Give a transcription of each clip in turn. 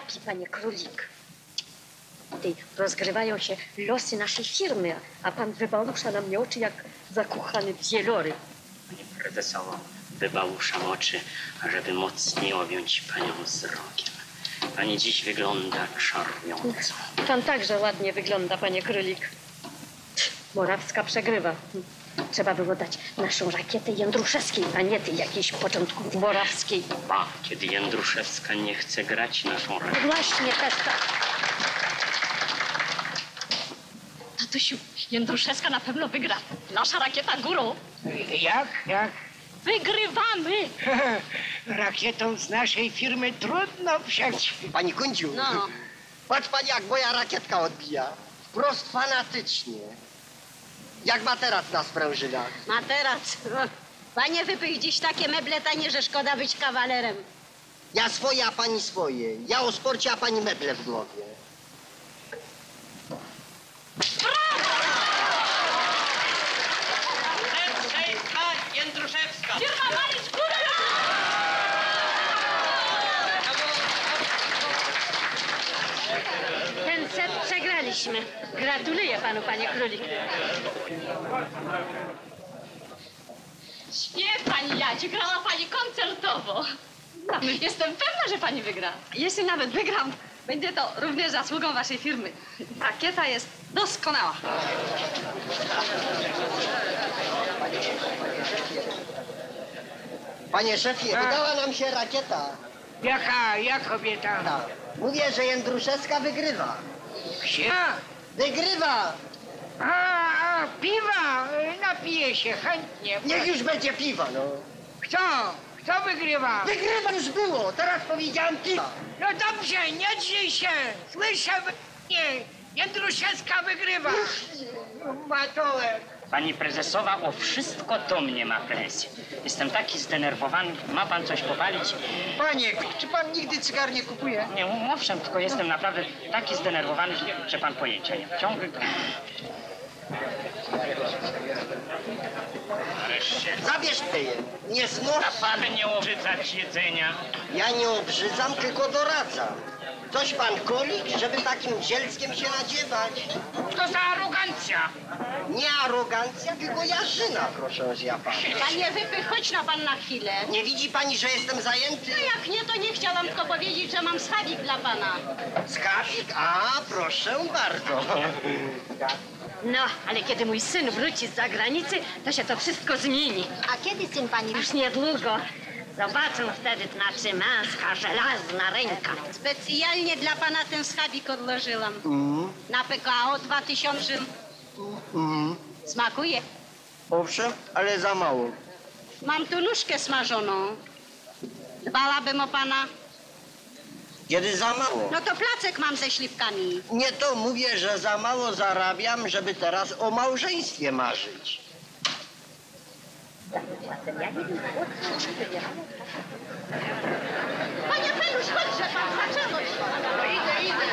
trapi, panie Królik. Tutaj rozgrywają się losy naszej firmy, a pan wybalusza na mnie oczy jak zakochany wieloryb. Pani prezesowo, wybałuszam oczy, ażeby mocniej objąć panią wzrokiem. Pani dziś wygląda czarująco. Pan także ładnie wygląda, panie Królik. Morawska przegrywa. Trzeba było dać naszą rakietę Jędruszewskiej, a nie tej jakiejś początków Morawskiej. Ba, kiedy Jędruszewska nie chce grać naszą rakietę. No właśnie, tak. Tatusiu, Jędruszewska na pewno wygra. Nasza rakieta górą. Jak? Wygrywamy! Rakietą z naszej firmy trudno przejść. Pani Kundziu, No. patrz pani, jak moja rakietka odbija. Wprost fanatycznie. Jak materac na sprężynach. Materac. Panie, wypyj dziś takie meble tanie, że szkoda być kawalerem. Ja swoje, a pani swoje. Ja o sporcie, a pani meble w głowie. Jędruszewska! Firma Malic górą! Ten set przegraliśmy. Gratuluję panu, panie Królik. Śpiew pani Jadziu, grała pani koncertowo. No, jestem pewna, że pani wygra. Jeśli nawet wygram, będzie to również zasługą waszej firmy. Rakieta jest doskonała. Panie szefie, wydała nam się rakieta. Jak kobieta? Tak. Mówię, że Jędruszewska wygrywa. Gdzie? Wygrywa! Piwa! Napiję się chętnie. Niech już będzie piwa, no. Kto wygrywa? Wygrywa już było, teraz powiedziałem piwa. No dobrze, nie drzyj się! Słyszę nie. Jędruszewska wygrywa! Matołek! Pani prezesowa o wszystko do mnie ma presję. Jestem taki zdenerwowany. Ma pan coś popalić? Panie, czy pan nigdy cygar nie kupuje? Nie, owszem, tylko jestem naprawdę taki zdenerwowany, że pan pojęcia nie ma. Ciągle... Nareszcie. Zabierz pyję. Nie znoszę. Pan nie obrzydzać jedzenia. Ja nie obrzydzam, tylko doradzam. Coś pan Królik, żeby takim zielskiem się nadziewać. Co za arogancja! Nie arogancja, tylko jarzyna, proszę ja pana. Panie, wypyj, chodź na pan na chwilę. Nie widzi pani, że jestem zajęty? No jak nie, to nie chciałam tylko powiedzieć, że mam schawik dla pana. Skarbik? A, proszę bardzo. No, ale kiedy mój syn wróci z zagranicy, to się to wszystko zmieni. A kiedy syn pani? Już niedługo. Zobaczą wtedy, znaczy męska, żelazna ręka. Specjalnie dla pana ten schawik odłożyłam. Na PKO 2000. Smakuje. Owszem, ale za mało. Mam tu nóżkę smażoną. Dbałabym o pana. Kiedy za mało? No to placek mam ze śliwkami. Nie to mówię, że za mało zarabiam, żeby teraz o małżeństwie marzyć. Panie Feluś, chodźże pan, zaczęło się. Idę.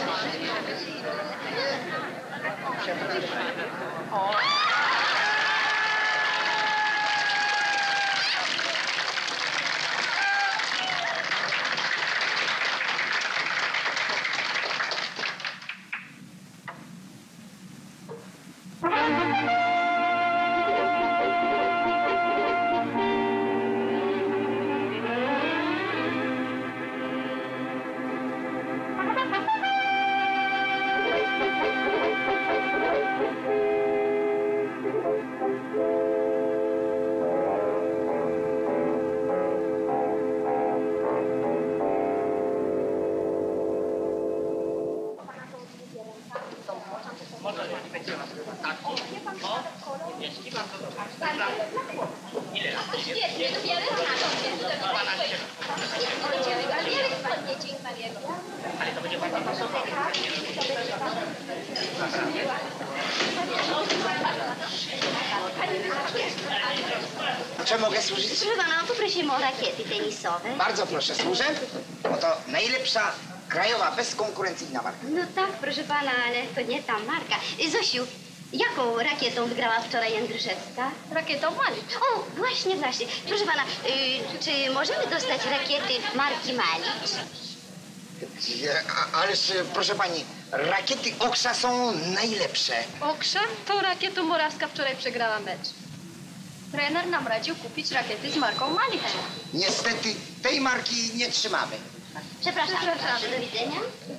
Czy mogę służyć? Proszę pana, poprosimy o rakiety tenisowe. Bardzo proszę, służę. Oto najlepsza krajowa, bezkonkurencyjna marka. No tak, proszę pana, ale to nie ta marka. Zosiu, jaką rakietą wygrała wczoraj Jędruszewska? Rakietą Malic. O, właśnie. Proszę pana, czy możemy dostać rakiety marki Malic? Ależ, proszę pani, rakiety Oksa są najlepsze. Okrza? To rakietą Morawska wczoraj przegrała mecz. Trener nam radził kupić rakiety z marką Malicha. Niestety tej marki nie trzymamy. Przepraszam. Do widzenia.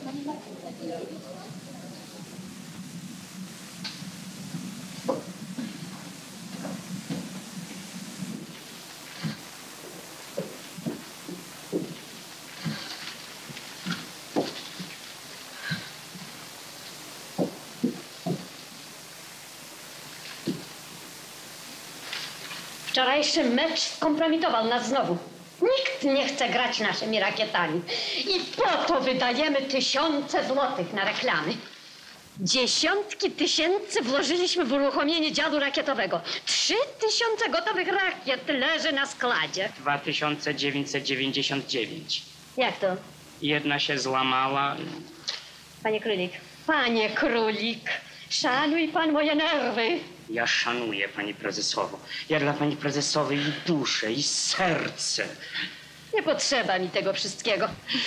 Wczorajszy mecz skompromitował nas znowu. Nikt nie chce grać naszymi rakietami. I po to wydajemy tysiące złotych na reklamy. Dziesiątki tysięcy włożyliśmy w uruchomienie działu rakietowego. 3000 gotowych rakiet leży na składzie. 2999. Jak to? Jedna się złamała. Panie Królik, szanuj pan moje nerwy. Ja szanuję pani prezesowo. Ja dla pani prezesowej i duszę, i serce. Nie potrzeba mi tego wszystkiego.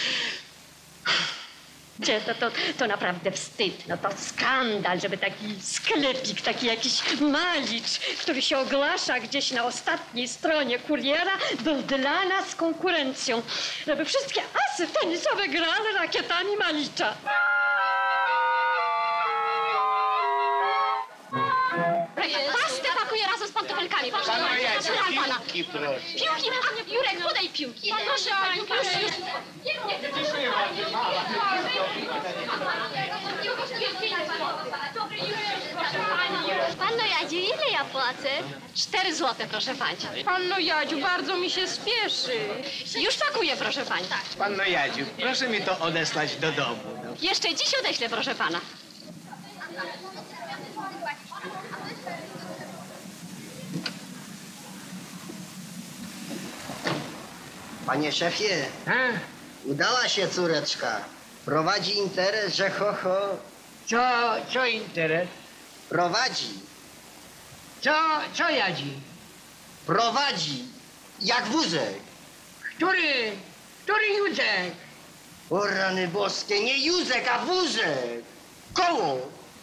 To naprawdę wstyd. No to skandal, żeby taki sklepik, taki jakiś Malicz, który się ogłasza gdzieś na ostatniej stronie kuriera, był dla nas konkurencją. Żeby wszystkie asy tenisowe grały rakietami Malicza. Pastę pakuję razem z pantofelkami. Proszę pana. Piłki, Jurek, podaj piłki. Proszę, już. Panno Jadziu, ile ja płacę? 4 złote, proszę pani. Panno Jadziu, bardzo mi się spieszy. Już pakuję, proszę pani. Panno Jadziu, proszę mi to odesłać do domu. No. Jeszcze dziś odeślę, proszę pana. Panie szefie, udała się córeczka. Prowadzi interes, że ho. Co interes? Prowadzi. Co Jadzi? Prowadzi. Jak wózek. Który Józek? O rany boskie, nie Józek, a wózek. Koło.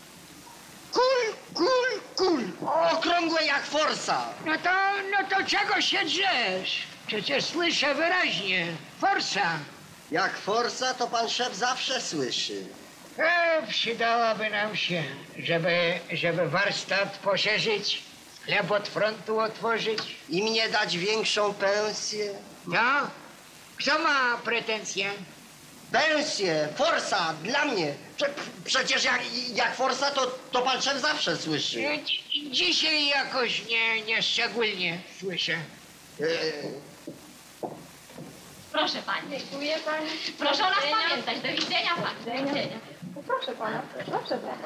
Kul. Okrągłe jak forsa. No to czego się drzesz? Przecież słyszę wyraźnie. Forsa. Jak forsa, to pan szef zawsze słyszy. Przydałaby nam się, żeby warsztat poszerzyć, sklep od frontu otworzyć. I mnie dać większą pensję. No? Kto ma pretensje? Pensję, forsa, dla mnie. Przecież jak forsa, to pan szef zawsze słyszy. Dzisiaj jakoś nie szczególnie słyszę. Proszę pani. Dziękuję pani. Proszę o nas pamiętać. Do widzenia pani. Do widzenia. Proszę pana, proszę pana.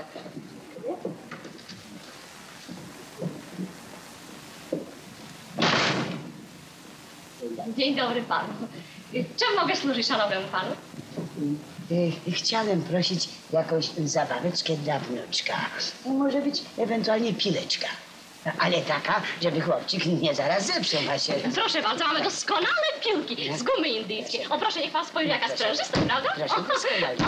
Dzień dobry panu. Czym mogę służyć szanownemu panu? Chciałem prosić jakąś zabaweczkę dla wnuczka. Może być ewentualnie pileczka. Ale taka, żeby chłopczyk nie zaraz zepsuł się. Proszę bardzo, mamy doskonałe piłki z gumy indyjskiej. O, proszę, niech pan spojrzy, jaka sprężysta, prawda? Proszę, doskonale.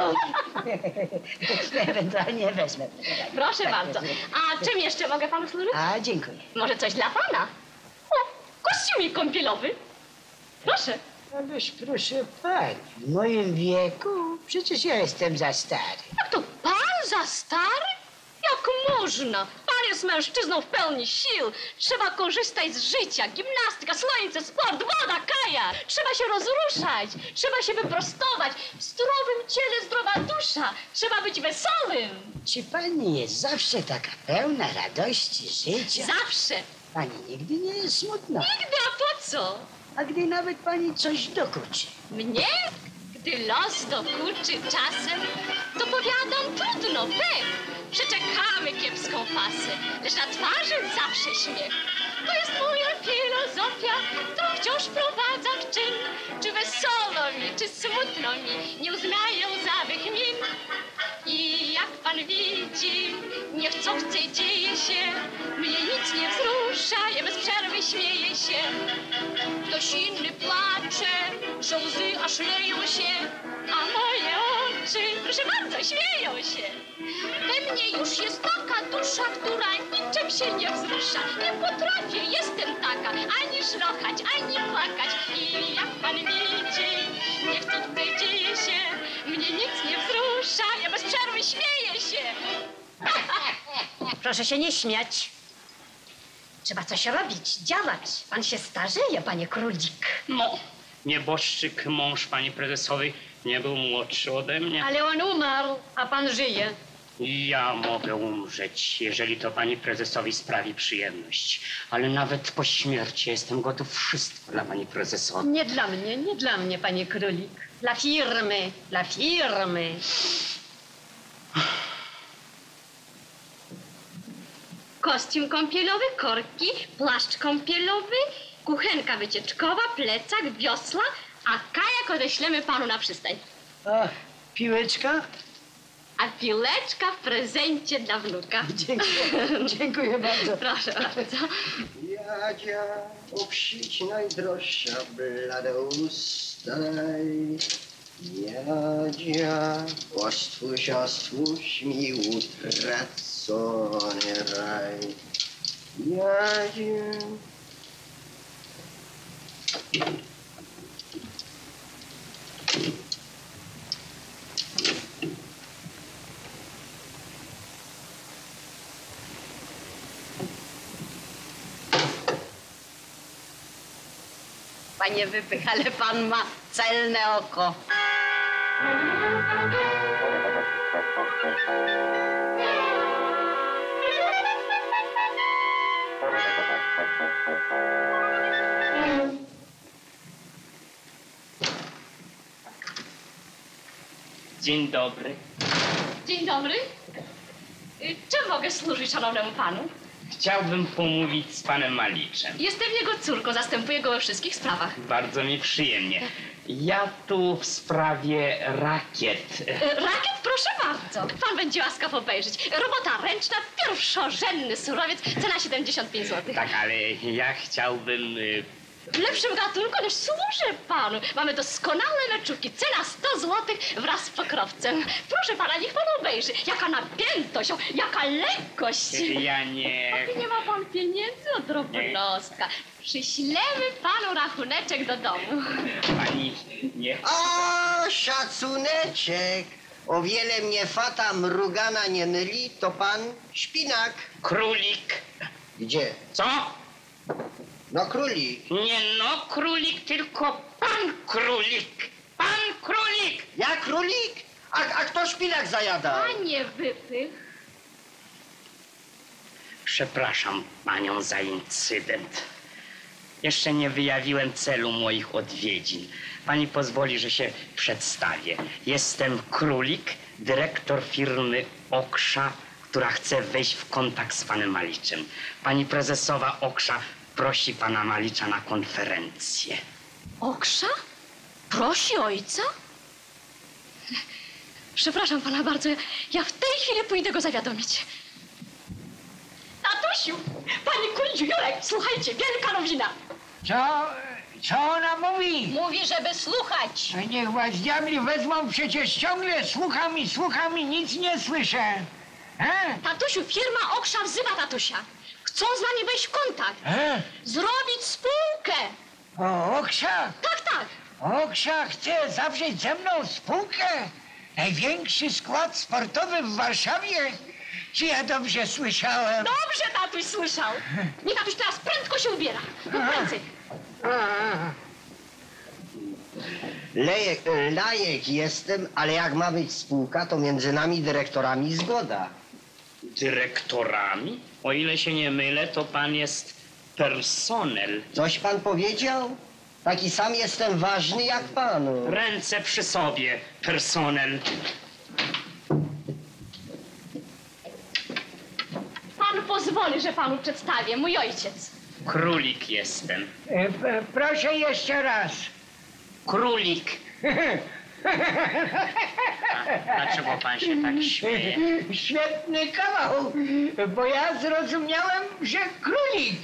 Ewentualnie wezmę. Proszę bardzo. A czym jeszcze mogę panu służyć? A, dziękuję. Może coś dla pana? O, kostiumik kąpielowy. Proszę. Ależ proszę pani, w moim wieku przecież ja jestem za stary. Jak to pan za stary? Jak można? Pan jest mężczyzną w pełni sił. Trzeba korzystać z życia. Gimnastyka, słońce, sport, woda, kaja. Trzeba się rozruszać. Trzeba się wyprostować. W zdrowym ciele zdrowa dusza. Trzeba być wesołym. Czy pani jest zawsze taka pełna radości życia? Zawsze. Pani nigdy nie jest smutna. Nigdy, a po co? A gdy nawet pani coś dokuczy. Mnie? Gdy los dokuczy czasem, to powiadam trudno, przeczekamy kiepską pasę, lecz na twarzy zawsze śmiech. To jest moja filozofia, którą wciąż prowadza w czyn. Czy wesoło mi, czy smutno mi, nie uznaję łzawych min. I jak pan widzi, niechcący dzieje się, mnie nic nie wzrusza, ja bez przerwy śmieję się. Ktoś inny płacze, że łzy aż leją się, a moje oczy, proszę bardzo, śmieją się. We mnie już jest taka dusza, która niczym się nie wzrusza. Nie potrafię, jestem taka, ani szlochać, ani płakać. I jak pan widzi, niech cudzy dzieje się, mnie nic nie wzrusza, ja bez przerwy śmieję się. Proszę się nie śmiać. Trzeba coś robić, działać. Pan się starzeje, panie Królik. No, nieboszczyk, mąż pani prezesowej, nie był młodszy ode mnie. Ale on umarł, a pan żyje. Ja mogę umrzeć, jeżeli to pani prezesowi sprawi przyjemność. Ale nawet po śmierci jestem gotów wszystko dla pani prezesowej. Nie dla mnie, panie Królik. Dla firmy, dla firmy. Kostium kąpielowy, korki, płaszcz kąpielowy, kuchenka wycieczkowa, plecak, wiosła, a kajak odeślemy panu na przystań. A piłeczka? A piłeczka w prezencie dla wnuka. Dziękuję bardzo. Proszę bardzo. Jadzia, obsić najdroższa, blade ustaj. Jadzia, ostwórz mi utracony raj. Jadzia. Panie Wypych, ale pan ma celne oko. Dzień dobry. Dzień dobry. Czym mogę służyć szanownemu panu? Chciałbym pomówić z panem Maliczem. Jestem jego córką, zastępuję go we wszystkich sprawach. Bardzo mi przyjemnie. Ja tu w sprawie rakiet. Rakiet, proszę bardzo. Pan będzie łaskaw obejrzeć. Robota ręczna, pierwszorzędny surowiec, cena 75 zł. Tak, ale ja chciałbym... W lepszym gatunku, ależ służę panu. Mamy doskonałe meczówki. Cena 100 zł wraz z pokrowcem. Proszę pana, niech pan obejrzy. Jaka napiętość, jaka lekkość. Ja nie... Nie ma pan pieniędzy od drobnostka. Przyślemy panu rachuneczek do domu. Pani nie... O, szacuneczek! O wiele mnie fata mrugana nie myli, to pan Szpinak. Królik. Gdzie? Co? No królik. Nie no królik, tylko pan królik. Pan królik! Ja królik? A kto Szpinak zajada? Panie Wypych. Przepraszam panią za incydent. Jeszcze nie wyjawiłem celu moich odwiedzin. Pani pozwoli, że się przedstawię. Jestem Królik, dyrektor firmy Oksza, która chce wejść w kontakt z panem Maliczem. Pani prezesowa Oksza prosi pana Malicza na konferencję. Oksza? Prosi ojca? Przepraszam pana bardzo, ja w tej chwili pójdę go zawiadomić. Tatusiu, panie Kuldziu, Jurek, słuchajcie, wielka nowina. Co ona mówi? Mówi, żeby słuchać. A niech was diabli wezmą, przecież ciągle słucham i nic nie słyszę. Tatusiu, firma Oksza wzywa tatusia. Chcą z nami wejść w kontakt. Zrobić spółkę. O, Oksa? Tak. Oksa chce zawrzeć ze mną spółkę? Największy skład sportowy w Warszawie? Czy ja dobrze słyszałem? Dobrze tatuś słyszał. Niech tatuś teraz prędko się ubiera. Prędzej. Lajek jestem, ale jak ma być spółka, to między nami dyrektorami zgoda. Dyrektorami? O ile się nie mylę, to pan jest personel. Coś pan powiedział? Taki sam jestem ważny jak panu. Ręce przy sobie, personel. Pan pozwoli, że panu przedstawię. Mój ojciec. Królik jestem. Proszę jeszcze raz. Królik. Dlaczego pan się tak śmieje? Świetny kawał, bo ja zrozumiałem, że królik.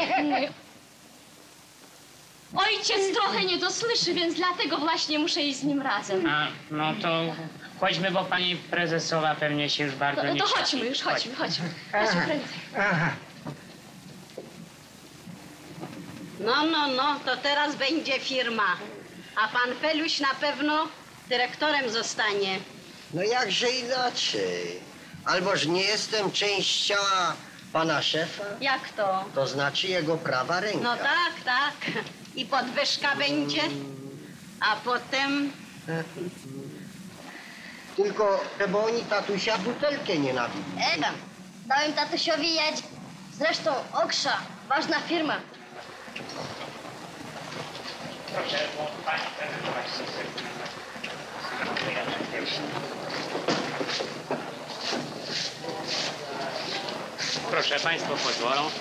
Ojciec trochę nie dosłyszy, więc dlatego właśnie muszę iść z nim razem. A, no to chodźmy, bo pani prezesowa pewnie się już bardzo nie To cieszy. chodźmy już, chodźmy. Chodźmy prędzej. Aha. No, to teraz będzie firma. A pan Feluś na pewno dyrektorem zostanie. No jakże inaczej? Alboż nie jestem część ciała pana szefa? Jak to? To znaczy jego prawa ręka. No tak. I podwyżka będzie. A potem... Tylko żeby oni tatusia butelkę nie nabili. Dałem tatusiowi jać. Zresztą Oksza, ważna firma. Proszę, bo pani prezesowa się Proszę, państwo pozwolą.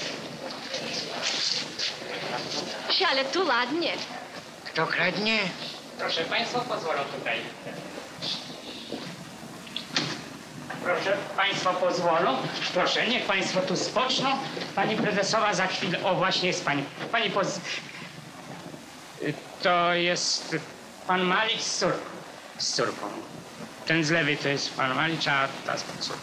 Ale tu ładnie. Kto kradnie? Proszę, państwo pozwolą tutaj. Proszę, państwo pozwolą. Proszę, niech państwo tu spoczną. Pani prezesowa za chwilę... O, właśnie jest pani. Pani To jest pan Malik z córką. Ten z lewej to jest pan Malik, a ta z córką.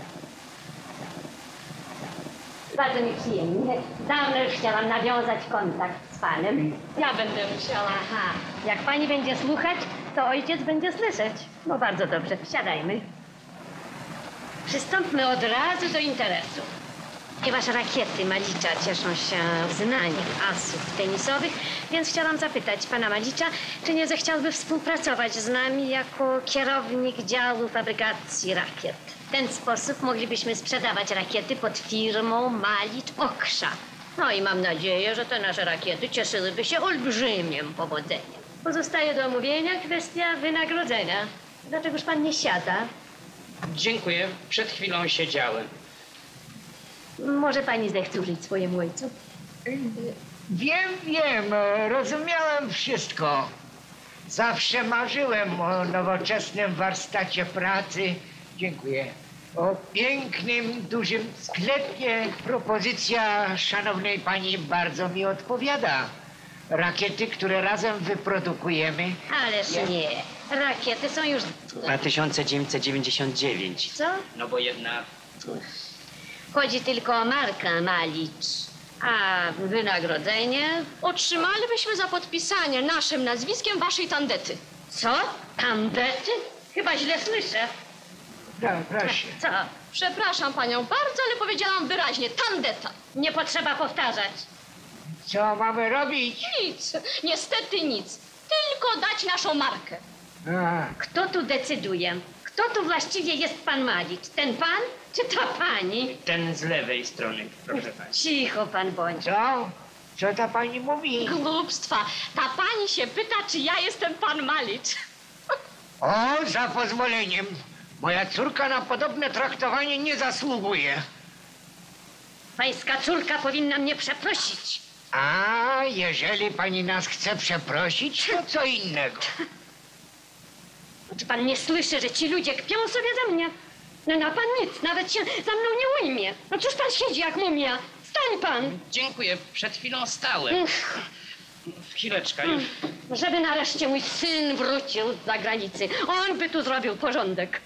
Bardzo mi przyjemnie. Dawno już chciałam nawiązać kontakt z panem. Ja będę musiała. Aha, jak pani będzie słuchać, to ojciec będzie słyszeć. No bardzo dobrze, siadajmy. Przystąpmy od razu do interesu. Ponieważ rakiety Malicza cieszą się uznaniem asów tenisowych, więc chciałam zapytać pana Malicza, czy nie zechciałby współpracować z nami jako kierownik działu fabrykacji rakiet. W ten sposób moglibyśmy sprzedawać rakiety pod firmą Malicz Oksza. No i mam nadzieję, że te nasze rakiety cieszyłyby się olbrzymim powodzeniem. Pozostaje do omówienia kwestia wynagrodzenia. Dlaczegoż pan nie siada? Dziękuję. Przed chwilą siedziałem. Może pani zechce użyć swojemu ojcu? Wiem, rozumiałem wszystko. Zawsze marzyłem o nowoczesnym warsztacie pracy. Dziękuję. O pięknym, dużym sklepie. Propozycja szanownej pani bardzo mi odpowiada. Rakiety, które razem wyprodukujemy. Ależ nie. Rakiety są już... 1999. Co? No bo jedna... Chodzi tylko o markę Malicz. A wynagrodzenie? Otrzymalibyśmy za podpisanie naszym nazwiskiem waszej tandety. Co? Tandety? Chyba źle słyszę. Proszę. Co? Przepraszam panią bardzo, ale powiedziałam wyraźnie, tandeta. Nie potrzeba powtarzać. Co mamy robić? Nic, niestety nic. Tylko dać naszą markę. Kto tu decyduje? Kto tu właściwie jest pan Malicz? Ten pan czy ta pani? Ten z lewej strony, proszę pani. Cicho pan bądź. Co? Co ta pani mówi? Głupstwa. Ta pani się pyta, czy ja jestem pan Malicz. O, za pozwoleniem. Moja córka na podobne traktowanie nie zasługuje. Pańska córka powinna mnie przeprosić. A jeżeli pani nas chce przeprosić, to co innego. Czy pan nie słyszy, że ci ludzie kpią sobie ze mnie? No pan nic, nawet się za mną nie ujmie. No cóż pan siedzi jak mumia? Stań pan! Dziękuję, przed chwilą stałem. Chwileczkę już. Żeby nareszcie mój syn wrócił z zagranicy. On by tu zrobił porządek.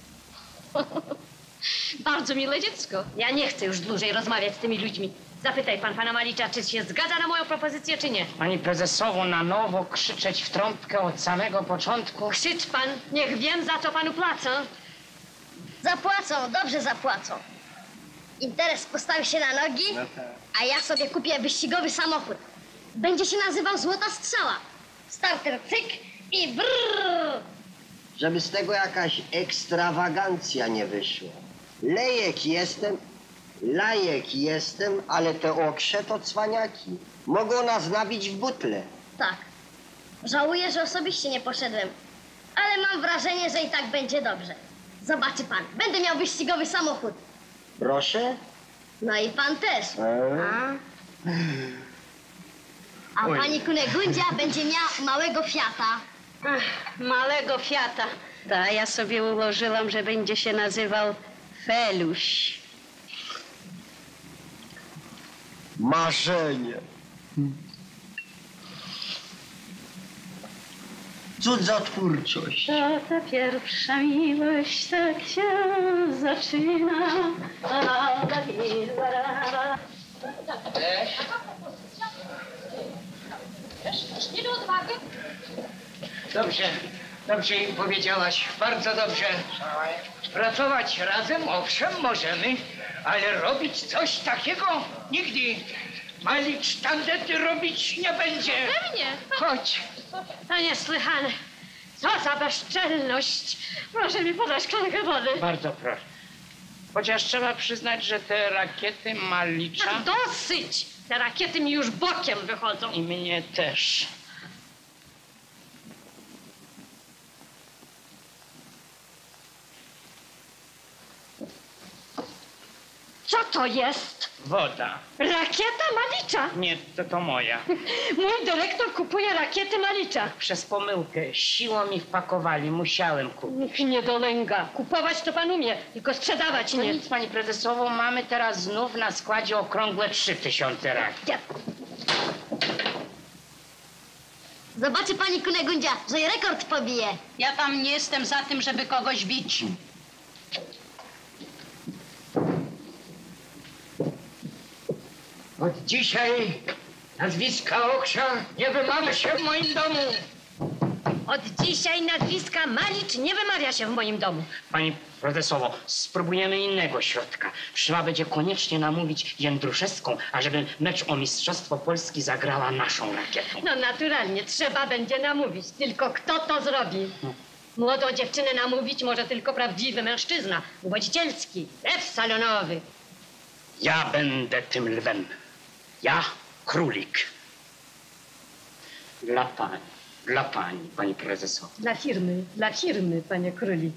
Bardzo mile dziecko. Ja nie chcę już dłużej rozmawiać z tymi ludźmi. Zapytaj pan pana Malicza, czy się zgadza na moją propozycję, czy nie. Pani prezesowo, na nowo krzyczeć w trąbkę od samego początku. Krzycz pan, niech wiem, za co panu płacą. Zapłacą, dobrze zapłacą. Interes postawi się na nogi, a ja sobie kupię wyścigowy samochód. Będzie się nazywał Złota Strzała. Starter cyk i brrr. Żeby z tego jakaś ekstrawagancja nie wyszła. Lajek jestem, ale te okrze to cwaniaki. Mogą nas nabić w butle. Tak. Żałuję, że osobiście nie poszedłem. Ale mam wrażenie, że i tak będzie dobrze. Zobaczy pan, będę miał wyścigowy samochód. Proszę? No i pan też. A pani Kunegundzia będzie miała małego Fiata. Małego Fiata. Ta, ja sobie ułożyłam, że będzie się nazywał Feluś. Marzenie. Cudzotwórczość. To ta pierwsza miłość tak się zaczyna. Nie do odwagi. Dobrze im powiedziałaś, bardzo dobrze. Pracować razem, owszem, możemy, ale robić coś takiego nigdy. Malicz tandety robić nie będzie. Pewnie. Chodź. To niesłychane. Co za bezczelność. Proszę mi podać szklankę wody. Bardzo proszę. Chociaż trzeba przyznać, że te rakiety Malicza... Dosyć! Te rakiety mi już bokiem wychodzą. I mnie też. Co to jest? Woda. Rakieta Malicza. Nie, to moja. Mój dyrektor kupuje rakiety Malicza. Przez pomyłkę. Siłą mi wpakowali. Musiałem kupić. Niech nie dolęga. Kupować to pan umie, tylko sprzedawać To nie. nic, pani prezesowo. Mamy teraz znów na składzie okrągłe 3000 rakiet. Zobaczy pani Kunegundzia, że i rekord pobije. Ja tam nie jestem za tym, żeby kogoś bić. Od dzisiaj nazwiska Okrza nie wymawia się w moim domu. Od dzisiaj nazwiska Malicz nie wymawia się w moim domu. Pani prezesowo, spróbujemy innego środka. Trzeba będzie koniecznie namówić Jędruszewską, ażeby mecz o Mistrzostwo Polski zagrała naszą rakietą. No naturalnie, trzeba będzie namówić. Tylko kto to zrobi? Młodą dziewczynę namówić może tylko prawdziwy mężczyzna. Uwodzicielski, lew salonowy. Ja będę tym lwem. Ja, królik. Dla pani, pani prezesowo. Dla firmy, panie królik.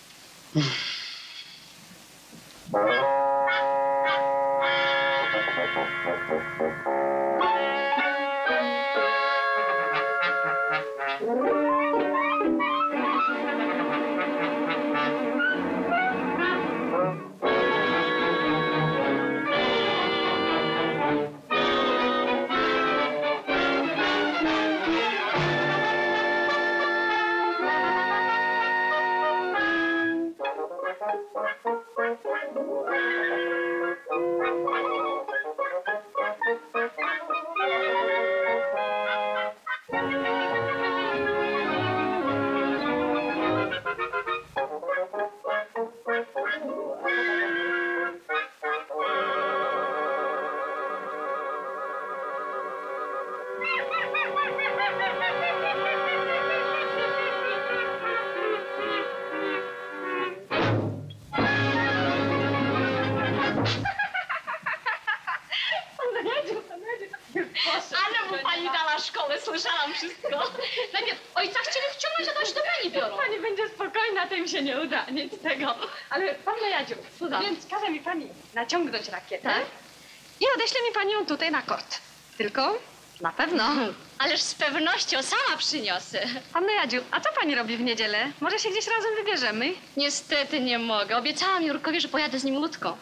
Ale mu pani dała szkołę, słyszałam wszystko. Najpierw ojca chcieli wciągnąć, a dość do pani biorą. Pani będzie spokojna, tym się nie uda, nic z tego. Ale panno Jadziu, więc każe mi pani naciągnąć rakietę i odeśle mi pani ją tutaj na kort. Tylko na pewno. Ależ z pewnością sama przyniosę. Panno Jadziu, a co pani robi w niedzielę? Może się gdzieś razem wybierzemy? Niestety nie mogę. Obiecałam Jurkowi, że pojadę z nim łódką.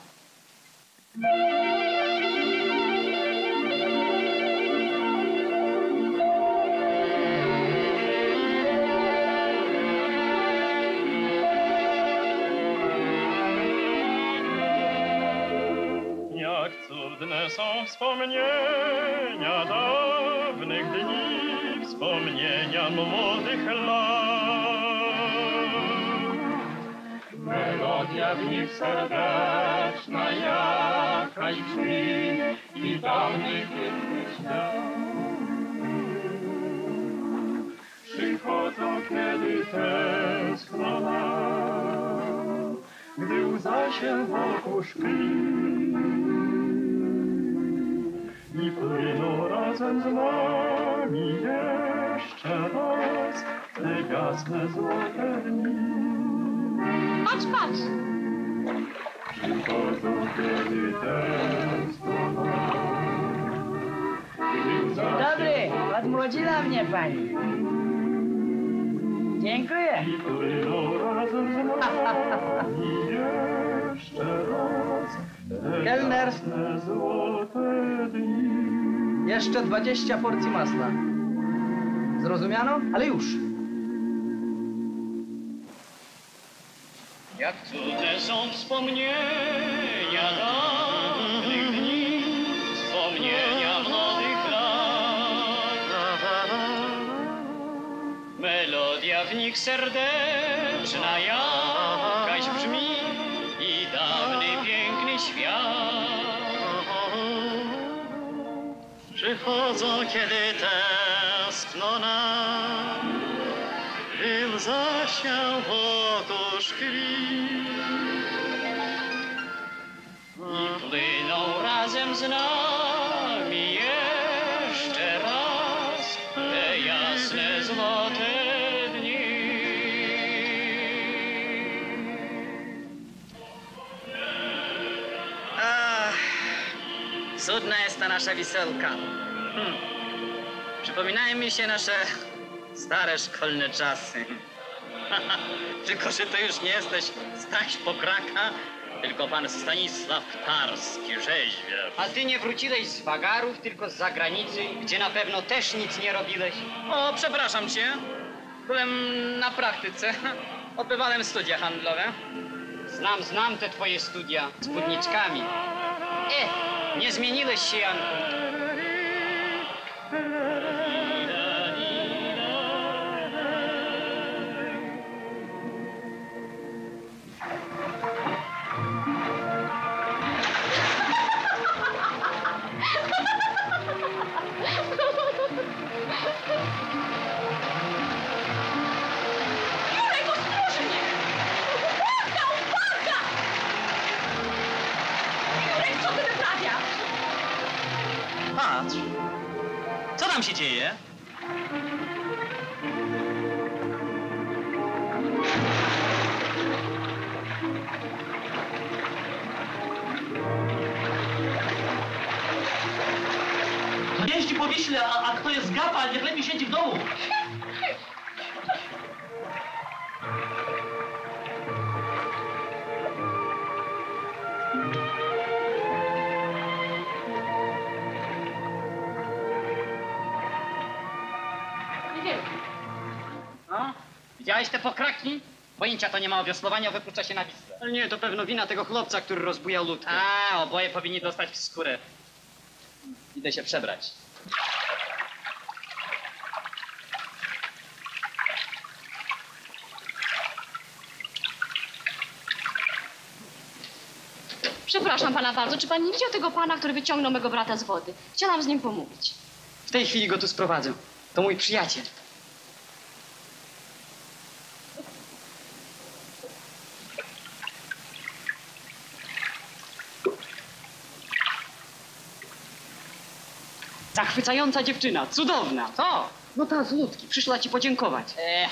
Jak cudne są wspomnienia dawnych dni, wspomnienia młodych lat. Melodia w nich serdeczna jaka i brzmi i dawnych innych śniad. Przychodzą, kiedy tęskno nam, gdy łza się wokół szkli. I płyną razem z nami jeszcze raz te jasne złote dni. Patrz, patrz! Przychodzą, kiedy tęskno nam, gdy łza się Dobry, odmłodziła mnie pani. Dziękuję. I płyną razem z nami jeszcze raz. Kelner. Jasne, złote dni. Jeszcze 20 porcji masła. Zrozumiano? Ale już. Jak cudne są wspomnienia dawnych dni, wspomnienia młodych lat. Melodia w nich serdeczna jakaś brzmi i dawny piękny świat. Przychodzą, kiedy tęskno nam, gdy łza się potuszkli. I płyną razem z nami jeszcze raz te jasne, złote dni. Ach, cudna jest ta nasza wiselka. Przypominają mi się nasze stare szkolne czasy. Tylko, że to już nie jesteś Staś Pokraka, tylko pan Stanisław Tarski, rzeźbiarz. A ty nie wróciłeś z wagarów, tylko z zagranicy, gdzie na pewno też nic nie robiłeś? O, przepraszam cię. Byłem na praktyce. Odbywałem studia handlowe. Znam te twoje studia z spódniczkami. Nie zmieniłeś się, Janku. Patrz, co tam się dzieje? Jeździ po Wiśle, a kto jest gapa, niech lepiej siedzi w domu. Widziałeś te pokraki? Pojęcia to nie ma o wiosłowaniu, wypuszcza się na Wisłę. Ale nie, to pewno wina tego chłopca, który rozbujał ludkę. A, oboje powinni dostać w skórę. Idę się przebrać. Przepraszam pana bardzo, czy pan nie widział tego pana, który wyciągnął mego brata z wody? Chciałam z nim pomówić. W tej chwili go tu sprowadzę. To mój przyjaciel. Zachwycająca dziewczyna, cudowna. Co? No ta z ludki, przyszła ci podziękować.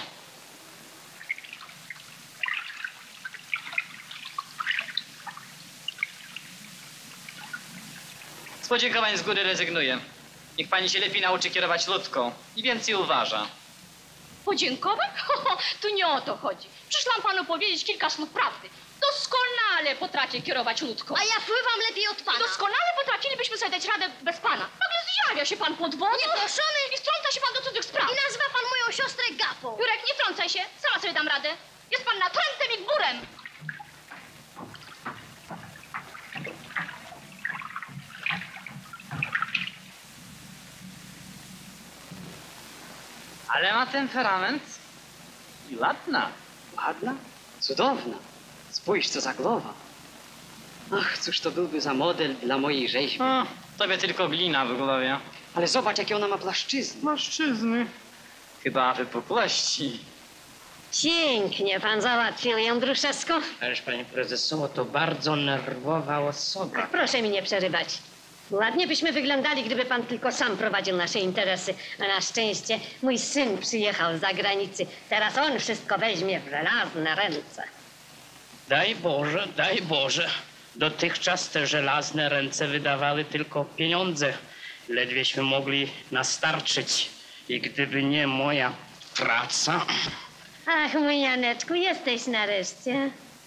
Z podziękowań z góry rezygnuję. Niech pani się lepiej nauczy kierować ludką i więcej uważa. Podziękować? Tu nie o to chodzi. Przyszłam panu powiedzieć kilka słów prawdy. Doskonale potrafię kierować łódką. A ja pływam lepiej od pana. I doskonale potrafilibyśmy sobie dać radę bez pana. Nagle zjawia się pan pod wodą. Nieproszony. I wtrąca się pan do cudzych spraw. I nazywa pan moją siostrę gapą. Jurek, nie wtrącaj się. Sama sobie dam radę. Jest pan natrętem i gburem. Ale ma temperament. I ładna. Ładna? Cudowna. Spójrz, co za głowa. Ach, cóż to byłby za model dla mojej rzeźby. O, tobie tylko glina w głowie. Ale zobacz, jakie ona ma płaszczyzny. Płaszczyzny. Chyba wypukłości. Pięknie pan załatwił, Jędruszewsko. Ależ pani prezesowo, to bardzo nerwowa osoba. Tak, proszę mi nie przerywać. Ładnie byśmy wyglądali, gdyby pan tylko sam prowadził nasze interesy. A na szczęście mój syn przyjechał z zagranicy. Teraz on wszystko weźmie w żelazne ręce. Daj Boże, daj Boże. Dotychczas te żelazne ręce wydawały tylko pieniądze. Ledwieśmy mogli nastarczyć. I gdyby nie moja praca... Ach, mój Janeczku, jesteś nareszcie.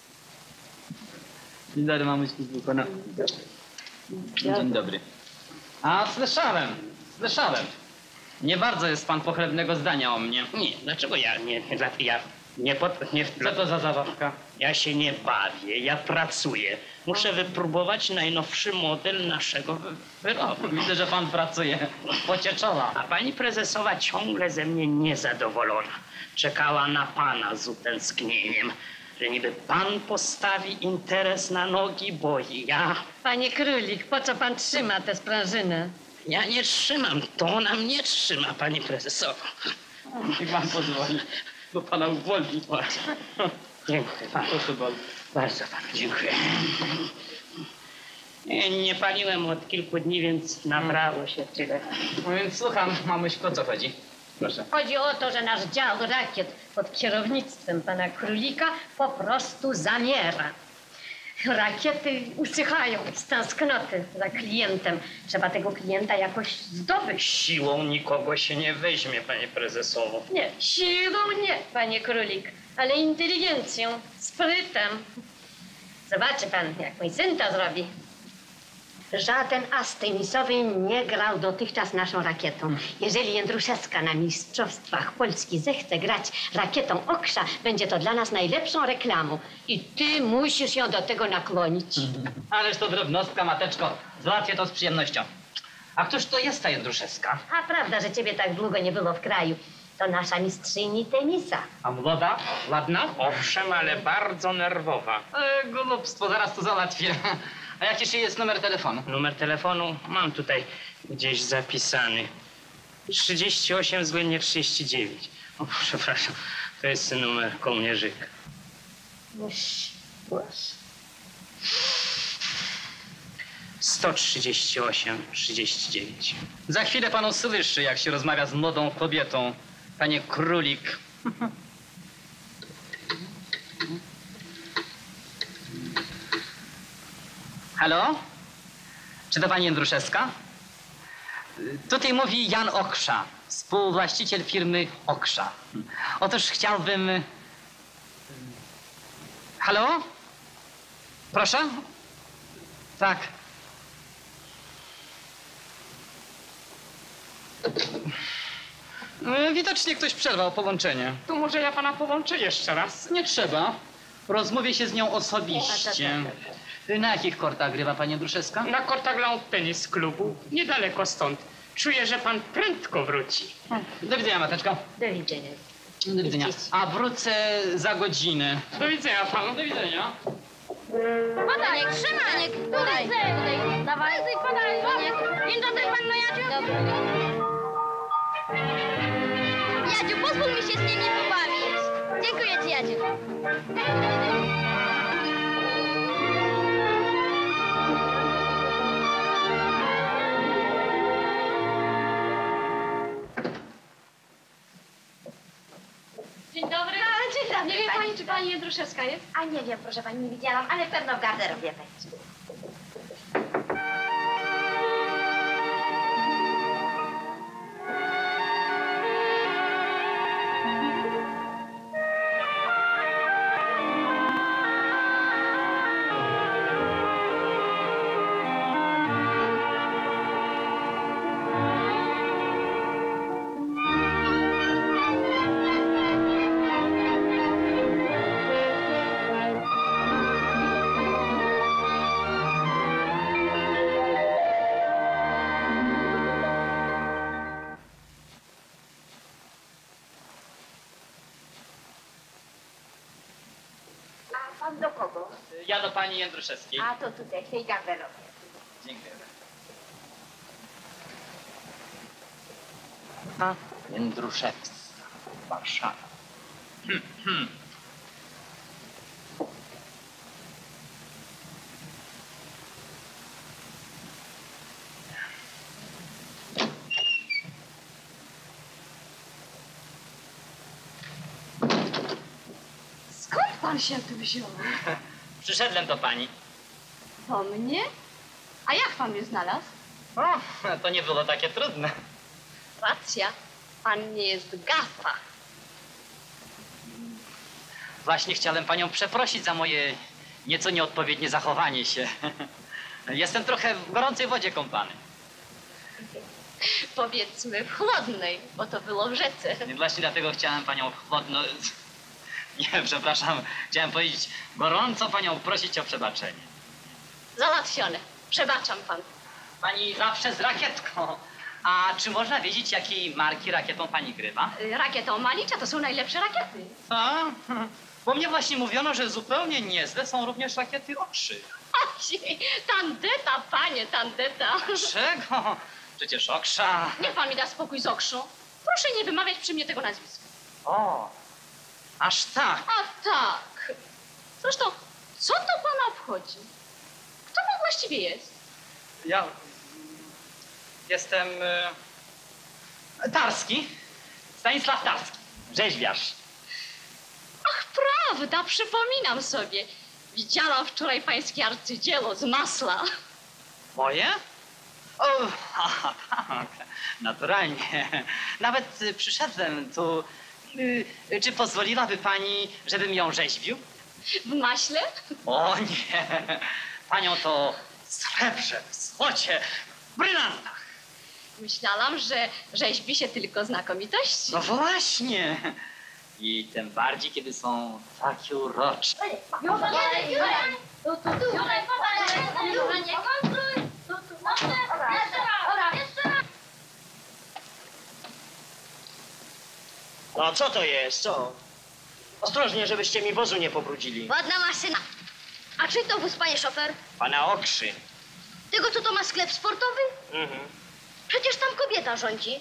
Dzień dobry, mamuśki z Bukona. Dzień dobry. A, słyszałem. Nie bardzo jest pan pochlebnego zdania o mnie. Nie, dlaczego ja nie... Co to za zabawka? Ja się nie bawię, ja pracuję. Muszę wypróbować najnowszy model naszego wyrobu. Widzę, że pan pracuje. Pocie czoła. A pani prezesowa ciągle ze mnie niezadowolona. Czekała na pana z utęsknieniem, że niby pan postawi interes na nogi, bo ja... Panie Królik, po co pan trzyma tę sprężynę? Ja nie trzymam, to ona mnie trzyma, pani prezesowa. Niech pan pozwoli, bo pana uwolni. Dziękuję panu. Proszę bardzo. Bardzo panu dziękuję. Nie paliłem od kilku dni, więc nabrało się tyle. No więc słucham, mamuśko, o co chodzi? Proszę. Chodzi o to, że nasz dział rakiet pod kierownictwem pana Królika po prostu zamiera. Rakiety usychają z tęsknoty za klientem. Trzeba tego klienta jakoś zdobyć. Siłą nikogo się nie weźmie, pani prezesowo. Nie, siłą nie, panie Królik, ale inteligencją, sprytem. Zobaczy pan, jak mój syn to zrobi. Żaden as tenisowy nie grał dotychczas naszą rakietą. Jeżeli Jędruszewska na Mistrzostwach Polski zechce grać rakietą Oksza, będzie to dla nas najlepszą reklamą. I ty musisz ją do tego nakłonić. Ależ to drobnostka, mateczko. Załatwię to z przyjemnością. A któż to jest ta Jędruszewska? A prawda, że ciebie tak długo nie było w kraju. To nasza mistrzyni tenisa. A młoda? Ładna? Owszem, ale bardzo nerwowa. Głupstwo, zaraz to załatwię. A jakiż jest numer telefonu? Numer telefonu mam tutaj gdzieś zapisany. 38 względnie 39. O, przepraszam, to jest numer kołnierzyka. 138 39. Za chwilę pan usłyszy, jak się rozmawia z młodą kobietą. Panie Królik. Halo? Czy to pani Jędruszewska? Tutaj mówi Jan Oksza, współwłaściciel firmy Oksza. Otóż chciałbym... Halo? Proszę? Tak. Widocznie ktoś przerwał połączenie. To może ja pana połączę jeszcze raz. Nie trzeba. Rozmówię się z nią osobiście. Na jakich kortach grywa pani Jędruszewska? Na kortach Lawn Tennis Klubu, niedaleko stąd. Czuję, że pan prędko wróci. Do widzenia, mateczko. Do widzenia. Do widzenia. A wrócę za godzinę. Do widzenia panu. Do widzenia. Podaj, Szymanek, podaj. Dawaj, podaj. Dzień dobry, panno Jadziu. Jadziu, pozwól mi się z nimi pobawić. Dziękuję ci, Jadziu. Dzień dobry. A, dzień dobry, Nie wie pani. pani, czy pani Jędruszewska jest? A nie wiem, proszę pani, nie widziałam, ale pewno w garderobie będzie. Pan do kogo? Ja do pani Jędruszewskiej. A to tutaj, w tej garderobie. Dziękuję. A Jędruszewska, Warszawa. Skąd pan się tu wziął? Przyszedłem do pani. Po mnie? A jak pan mnie znalazł? O, to nie było takie trudne. Racja. Pan nie jest gafa. Właśnie chciałem panią przeprosić za moje nieco nieodpowiednie zachowanie się. Jestem trochę w gorącej wodzie kąpany. Powiedzmy w chłodnej, bo to było w rzece. Właśnie dlatego chciałem panią chłodno... Nie, przepraszam. Chciałem powiedzieć gorąco panią prosić o przebaczenie. Załatwione. Przebaczam panu. Pani zawsze z rakietką. A czy można wiedzieć, jakiej marki rakietą pani grywa? Rakietą Malicza to są najlepsze rakiety. A? Bo mnie właśnie mówiono, że zupełnie niezłe są również rakiety Okrzy. Ojej, tandeta, panie, tandeta. Czego? Przecież Okrza... Niech pan mi da spokój z Okrzą. Proszę nie wymawiać przy mnie tego nazwiska. O, aż tak. A tak. Zresztą, co to pana obchodzi? Kto pan właściwie jest? Ja... Jestem... Tarski. Stanisław Tarski. Rzeźbiarz. Ach, prawda, przypominam sobie. Widziałam wczoraj pańskie arcydzieło z masła. Moje? O, aha, tak, naturalnie. Nawet przyszedłem tu. Czy pozwoliłaby pani, żebym ją rzeźbił? W maśle? O nie, panią to w srebrze, w złocie, w brylantach. Myślałam, że rzeźbi się tylko znakomitości. No właśnie. I tym bardziej, kiedy są takie urocze. No co to jest, co? Ostrożnie, żebyście mi wozu nie pobrudzili. Ładna maszyna. A czy to wóz, panie szofer? Pana Okrzy. Tego, co to ma sklep sportowy? Mhm. Przecież tam kobieta rządzi.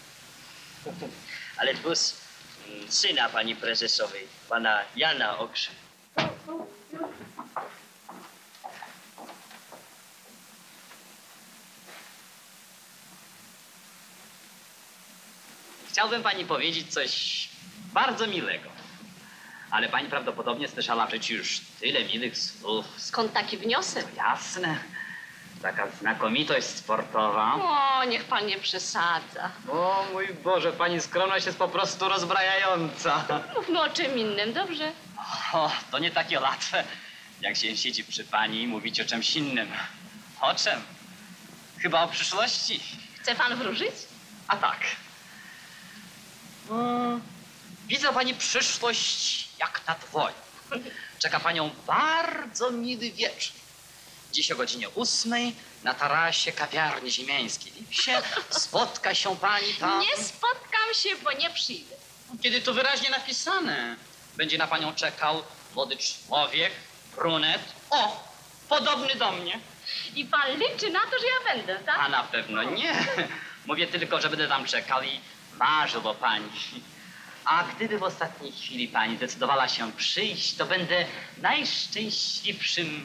Ale wóz syna pani prezesowej, pana Jana Okrzy. Chciałbym pani powiedzieć coś bardzo milego. Ale pani prawdopodobnie słyszała przecież już tyle miłych słów. Skąd taki wniosek? Jasne. Taka znakomitość sportowa. O, niech pan nie przesadza. O mój Boże, pani skromność jest po prostu rozbrajająca. Mówmy o czym innym, dobrze? O, to nie takie łatwe, jak się siedzi przy pani i mówić o czymś innym. O czym? Chyba o przyszłości. Chce pan wróżyć? A tak. Widzę pani przyszłość jak na dłoni. Czeka panią bardzo miły wieczór. Dziś o godzinie 8 na tarasie kawiarni ziemiańskiej. Spotka się pani tam. Nie spotkam się, bo nie przyjdę. Kiedy to wyraźnie napisane. Będzie na panią czekał młody człowiek, brunet. O, podobny do mnie. I pan liczy na to, że ja będę, tak? A na pewno nie. Mówię tylko, że będę tam czekał i marzył o pani. A gdyby w ostatniej chwili pani zdecydowała się przyjść, to będę najszczęśliwszym.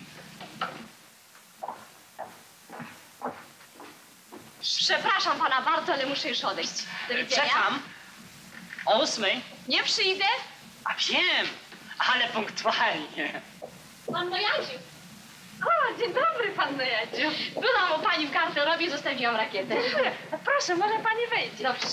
Przepraszam pana bardzo, ale muszę już odejść. Do widzenia. Czekam. O 8. Nie przyjdę. A wiem, ale punktualnie. Panno Jadziu. O, dzień dobry, panno Jadziu. Byłam u pani w garderobie i zostawiłam rakietę. Proszę, może pani wejdzie. Dobrze.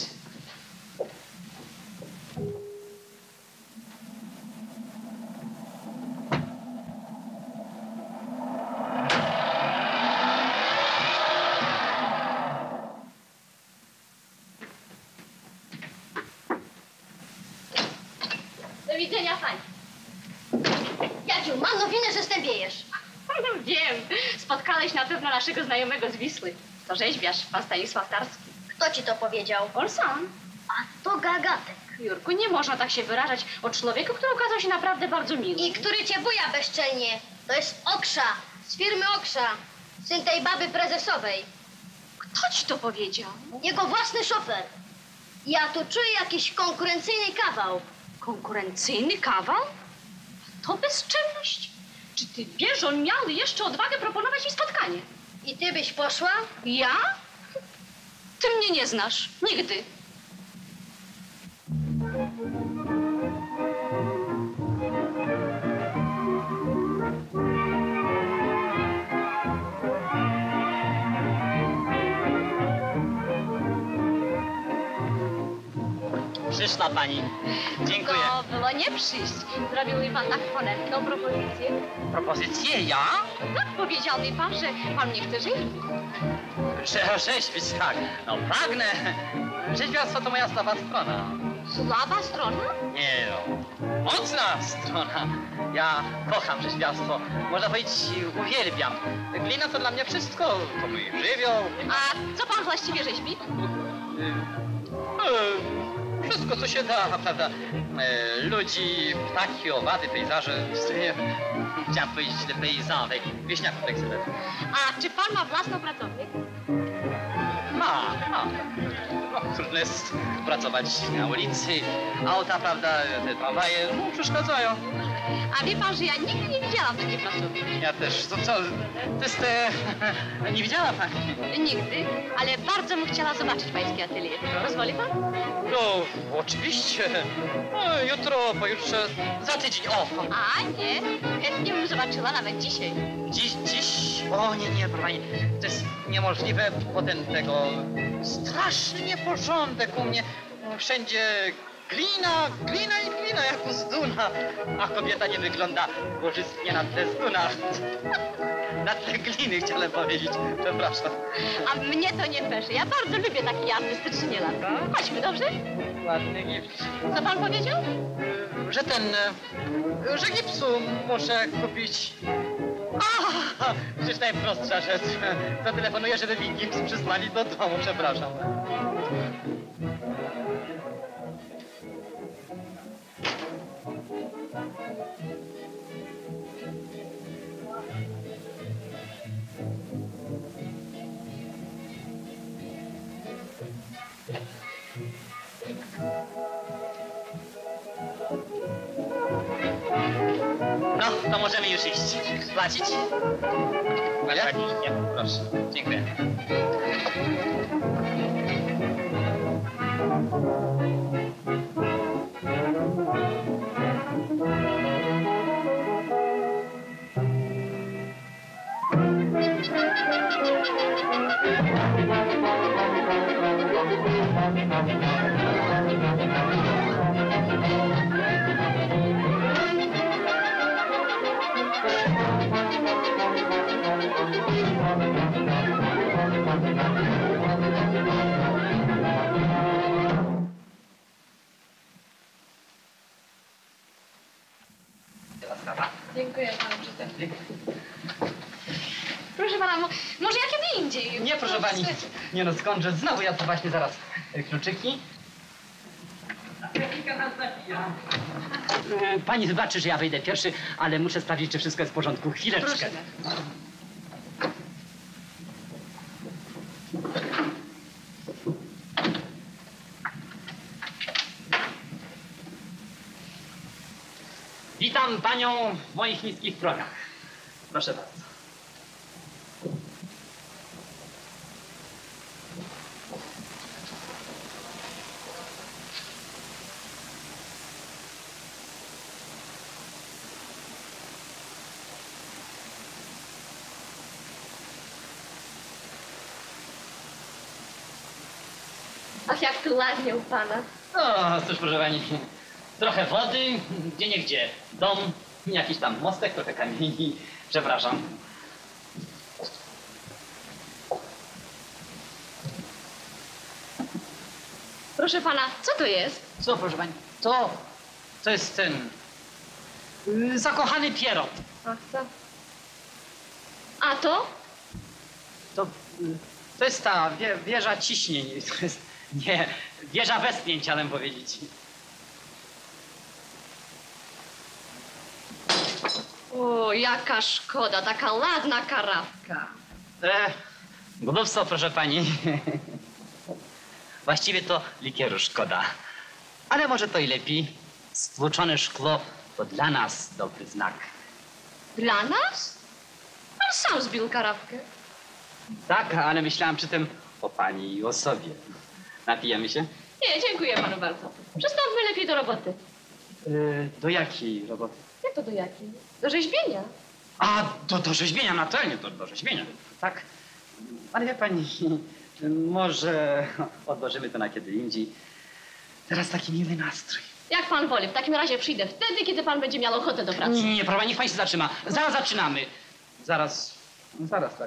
Do widzenia pani. Jadziu, mam nowinę, że stępiejesz. Wiem. Spotkałeś na pewno naszego znajomego z Wisły. To rzeźbiarz, pan Stanisław Tarski. Kto ci to powiedział? On sam. A to gagatek. Jurku, nie można tak się wyrażać o człowieku, który okazał się naprawdę bardzo miły. I który cię buja bezczelnie. To jest Okrza, z firmy Okrza. Syn tej baby prezesowej. Kto ci to powiedział? Jego własny szofer. Ja tu czuję jakiś konkurencyjny kawał. Konkurencyjny kawał? To bezczelność. Czy ty wiesz, że on miał jeszcze odwagę proponować mi spotkanie? I ty byś poszła? Ja? Ty mnie nie znasz. Nigdy. przyszła pani. Dziękuję. To było nie przyjść. Zrobił mi pan tak ponętną propozycję. Propozycję ja? Tak, powiedział mi pan, że pan nie chce żyć. Rzeźbić, tak. No pragnę. Rzeźbiarstwo to moja słaba strona. Słaba strona? Nie no, mocna strona. Ja kocham rzeźbiarstwo. Można powiedzieć, uwielbiam. Glina to dla mnie wszystko. To mój żywioł. A co pan właściwie rzeźbi? Wszystko, co się da, prawda? Ludzi, ptaki, owady, pejzaże. Chciałem powiedzieć pejzażek, wieśniaków tak sobie. A czy pan ma własną pracownię? Ma. No, trudno jest pracować na ulicy. Auta, prawda, te tramwaje, no, przeszkadzają. A wie pan, że ja nigdy nie widziałam takiej pracowni. Ja też. To co? To jest nie widziała pani? Nigdy, ale bardzo bym chciała zobaczyć pańskie atelier. Pozwoli pan? No, oczywiście. No, jutro, pojutrze, za tydzień, o. A nie, chętnie bym zobaczyła nawet dzisiaj. Dziś? O, nie, proszę pani. To jest niemożliwe. Potem tego straszny nieporządek u mnie. Wszędzie glina, jak u zduna. A kobieta nie wygląda korzystnie na tle zduna. Na tle gliny chciałem powiedzieć. Przepraszam. A mnie to nie peszy. Ja bardzo lubię taki artystyczny nielat. Chodźmy, dobrze? Ładny gips. Co pan powiedział? Że gipsu muszę kupić. Przecież najprostsza rzecz. Zatelefonuję, żeby mi gips przysłali do domu, przepraszam. No, to możemy już iść. Płacić? Nie? Proszę. Dziękuję. Dziękuję panu przystępnie. Proszę pana, może ja kiedy indziej? Nie, proszę pani. Nie no, skądże? Znowu ja to właśnie zaraz. Kluczyki. Pani wybaczy, że ja wejdę pierwszy, ale muszę sprawdzić, czy wszystko jest w porządku. Chwileczkę. Proszę. Witam panią w moich niskich progach. Proszę bardzo. Ach, jak tu ładnie u pana. O, cóż, proszę pani, trochę wody, gdzieniegdzie dom, jakiś tam mostek, trochę kamieni. Przepraszam. Proszę pana, co to jest? Co, proszę pani? To jest ten zakochany pierot. Ach, co? A to? To jest ta wieża ciśnień. To jest, nie, wieża westchnień, chciałem powiedzieć. O, jaka szkoda, taka ładna karafka. Głupstwo, proszę pani. Właściwie to likieru szkoda. Ale może to i lepiej. Stłuczone szkło to dla nas dobry znak. Dla nas? Pan sam zbił karafkę. Tak, ale myślałam przy tym o pani i o sobie. Napijemy się? Nie, dziękuję panu bardzo. Przystąpmy lepiej do roboty. Do jakiej roboty? Jak to do jakiej? Do rzeźbienia. A, do rzeźbienia, na to nie, do rzeźbienia. Tak. Ale wie pani, może odłożymy to na kiedy indziej. Teraz taki miły nastrój. Jak pan woli, w takim razie przyjdę wtedy, kiedy pan będzie miał ochotę do pracy. Nie, proszę, niech pani się zatrzyma. Zaraz zaczynamy. Zaraz tak.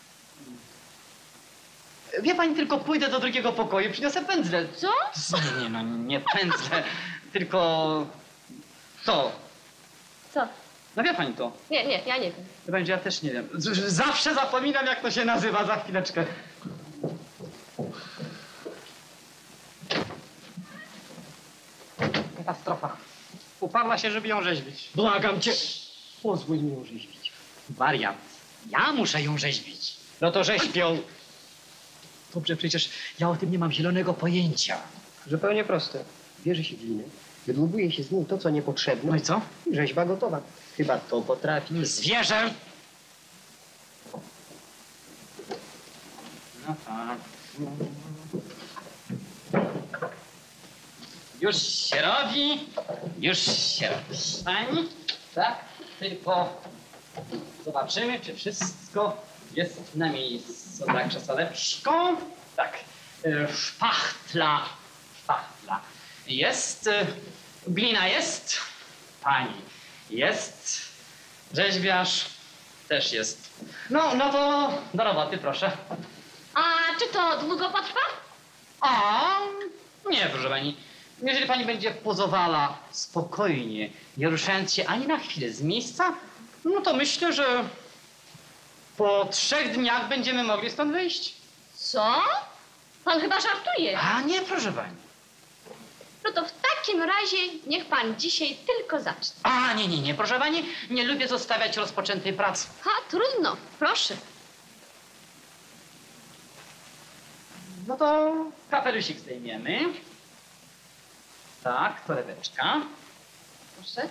Wie pani, tylko pójdę do drugiego pokoju i przyniosę pędzle. Co? Nie, no nie pędzle, tylko to. Co? No wie pani to. Nie, ja nie wiem. To będzie, ja też nie wiem. Zawsze zapominam, jak to się nazywa, za chwileczkę. Katastrofa. Uparła się, żeby ją rzeźbić. Błagam cię, pozwól mi ją rzeźbić. Wariat. Ja muszę ją rzeźbić. No to rzeźb ją. Dobrze, przecież ja o tym nie mam zielonego pojęcia. Zupełnie proste. Bierze się glinę, wydłubuje się z niej to, co niepotrzebne. No i co? I rzeźba gotowa. Chyba to potrafi. Zwierzę! No tak. Już się robi. Pani? Tak? Tylko zobaczymy, czy wszystko jest na miejscu. Tak, krzesełeczką. Tak. Szpachtla. Jest. Glina jest. Pani jest. Rzeźbiarz też jest. No to do roboty, proszę. A czy to długo potrwa? Nie, proszę pani. Jeżeli pani będzie pozowała spokojnie, nie ruszając się ani na chwilę z miejsca, no to myślę, że po 3 dniach będziemy mogli stąd wyjść. Co? Pan chyba żartuje. Nie, proszę pani. No to w takim razie niech pan dzisiaj tylko zacznie. Nie, proszę pani, nie lubię zostawiać rozpoczętej pracy. Trudno, proszę. No to kapelusik zdejmiemy. Tak, torebeczka. Proszę.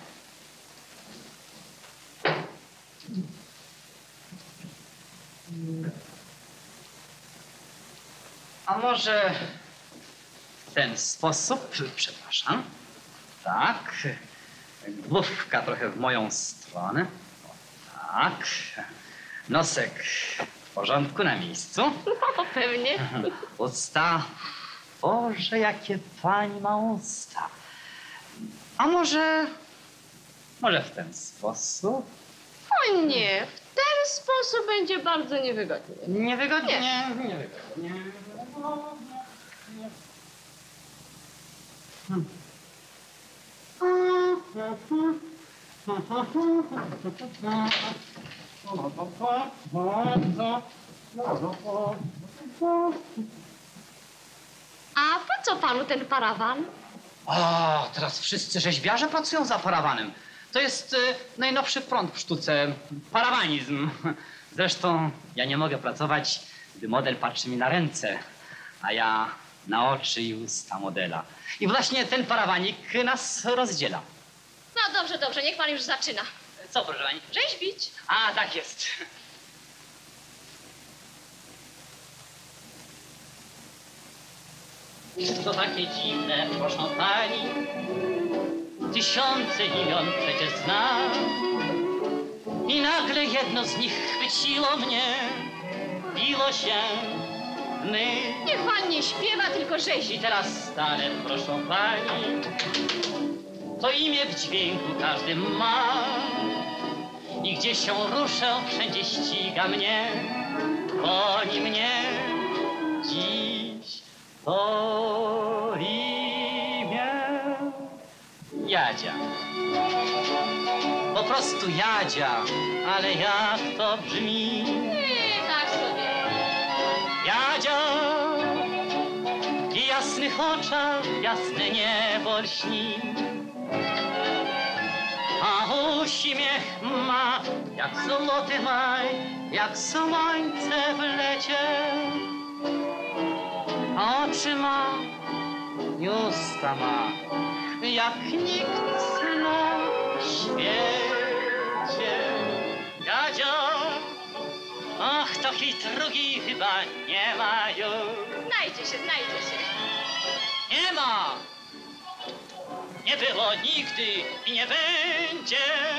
A może w ten sposób, przepraszam. Tak. Główka trochę w moją stronę. Tak. Nosek w porządku, na miejscu. No, pewnie. Usta. Boże, jakie pani ma usta. A może w ten sposób? O nie, w ten sposób będzie bardzo niewygodnie. Niewygodnie? Nie. Niewygodnie. A po co panu ten parawan? Teraz wszyscy rzeźbiarze pracują za parawanem. To jest najnowszy prąd w sztuce. Parawanizm. Zresztą ja nie mogę pracować, gdy model patrzy mi na ręce, a ja na oczy i usta modela. I właśnie ten parawanik nas rozdziela. No dobrze, niech pan już zaczyna. Co, proszę pani? Rzeźbić. Tak jest. To takie dziwne, proszę pani. Tysiące imion przecież znam. I nagle jedno z nich chwyciło mnie. Biło się my. Niech pan nie śpiewa, tylko rzeźbi. I teraz stanę, proszę pani. To imię w dźwięku każdy ma. I gdzie się ruszę, wszędzie ściga mnie. Goni mnie dziś to imię. Jadzia. Po prostu Jadzia. Ale jak to brzmi? Tak sobie. Jadzia. I jasnych oczach jasne niebo lśni. A uśmiech ma jak złoty maj, jak słońce w lecie. A oczy ma i usta ma, jak nikt na świecie. Jadzia, ach, takiej drugiej chyba nie ma już. Znajdzie się. Nie ma! Nie było nigdy i nie będzie.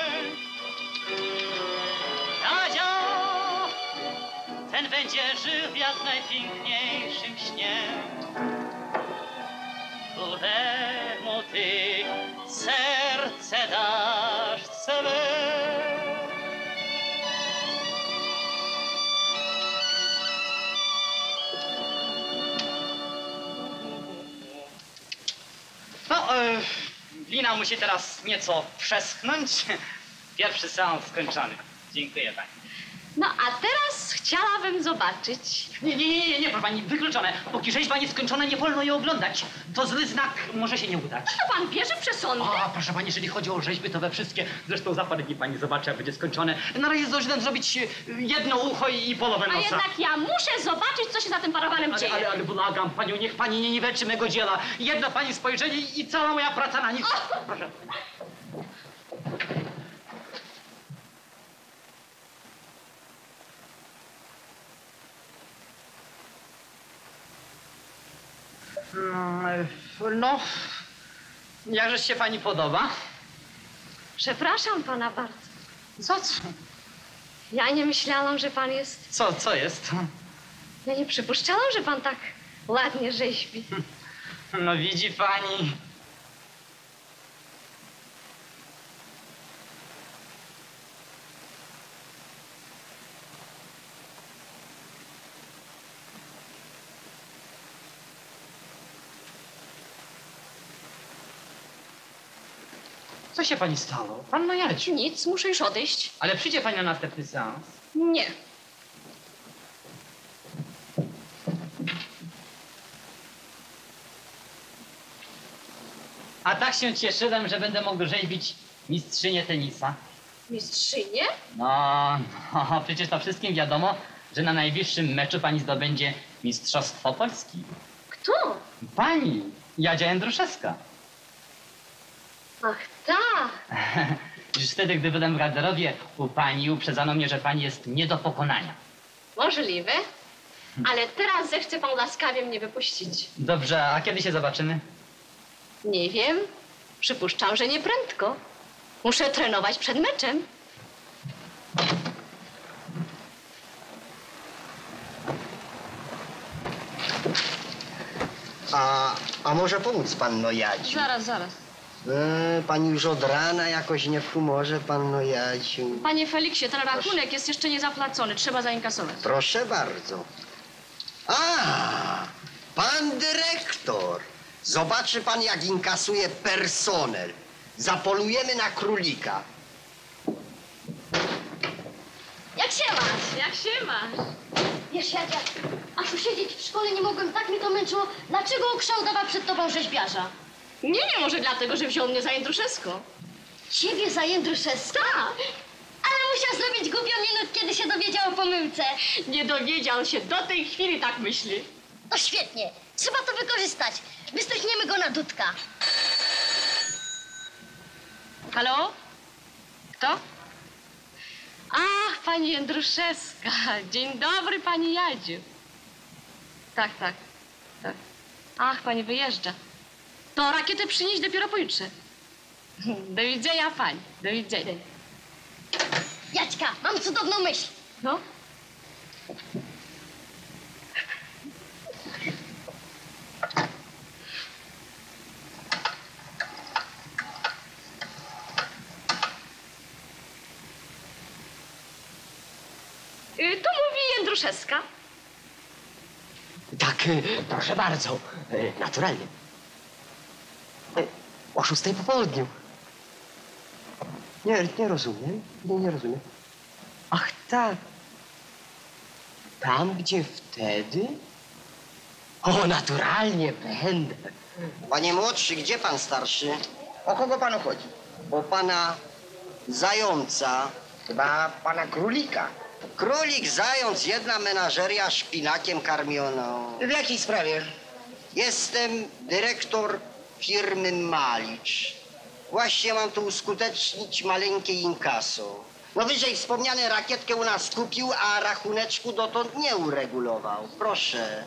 Jadzia, ten będzie żył w jak najpiękniejszym śnie. któremu ty serce dasz swe. No, wina musi teraz nieco przeschnąć. Pierwszy seans skończony. Dziękuję pani. No a teraz chciałabym zobaczyć. Nie, proszę pani, wykluczone. Póki rzeźba nie skończona, nie wolno jej oglądać. To zły znak, może się nie udać. To pan bierze przesądy? A, proszę pani, jeżeli chodzi o rzeźby, to we wszystkie. Zresztą za parę dni pani zobaczy, jak będzie skończone. Na razie zdążyłem zrobić jedno ucho i połowę nosa. A jednak ja muszę zobaczyć, co się za tym parawanem dzieje. Ale błagam panią, niech pani nie niweczy mego dzieła. Jedno pani spojrzenie i cała moja praca na nic. Proszę. No, jakżeż się pani podoba? Przepraszam pana bardzo. Co? Ja nie myślałam, że pan jest... Co jest? Ja nie przypuszczałam, że pan tak ładnie rzeźbi. No widzi pani. Co się pani stało? Panno Jadziu. Nic, muszę już odejść. Ale przyjdzie pani na następny seans? Nie. A tak się cieszyłem, że będę mógł rzeźbić mistrzynię tenisa. Mistrzynię? No, przecież to wszystkim wiadomo, że na najbliższym meczu pani zdobędzie Mistrzostwo Polski. Kto? Pani, Jadzia Jędruszewska. Ach, tak. Już wtedy, gdy byłem w garderobie u pani, uprzedzano mnie, że pani jest nie do pokonania. Możliwe. Ale teraz zechce pan łaskawie mnie wypuścić. Dobrze, a kiedy się zobaczymy? Nie wiem. Przypuszczam, że nie prędko. Muszę trenować przed meczem. A może pomóc panno Jadziu? Zaraz. Pani już od rana jakoś nie w humorze, panno Jadziu. Panie Feliksie, ten rachunek jest jeszcze niezapłacony. Trzeba zainkasować. Proszę bardzo. Pan dyrektor. Zobaczy pan, jak inkasuje personel. Zapolujemy na królika. Jak się masz? Jak się masz? Wiesz, Jadzia, aż usiedzieć w szkole nie mogłem, tak mnie to męczyło. Dlaczego okrzał dawa przed tobą rzeźbiarza? Nie, może dlatego, że wziął mnie za Jędruszewską. Ciebie za Jędruszewską? Tak. Ale musiał zrobić głupio minut, kiedy się dowiedział o pomyłce. Nie dowiedział się, do tej chwili tak myśli. To świetnie. Trzeba to wykorzystać. Wystrzykniemy go na dudka. Halo? Kto? Ach, pani Jędruszewska. Dzień dobry, pani Jadziu. Tak. Ach, pani wyjeżdża. To rakietę przynieść dopiero pojutrze. Do widzenia, pani. Do widzenia. Jadźka, mam cudowną myśl. No? Tu mówi Jędruszewska. Tak, proszę bardzo. Naturalnie. O 6 po południu. Nie rozumiem. Nie rozumiem. Ach, tak. Tam, gdzie wtedy? O, naturalnie będę. Panie młodszy, gdzie pan starszy? O kogo panu chodzi? O pana zająca. Chyba pana królika. Królik, zając, jedna menażeria szpinakiem karmioną. W jakiej sprawie? Jestem dyrektor firmy Malicz. Właśnie mam tu uskutecznić maleńkie inkaso. No wyżej wspomniany rakietkę u nas kupił, a rachuneczku dotąd nie uregulował. Proszę.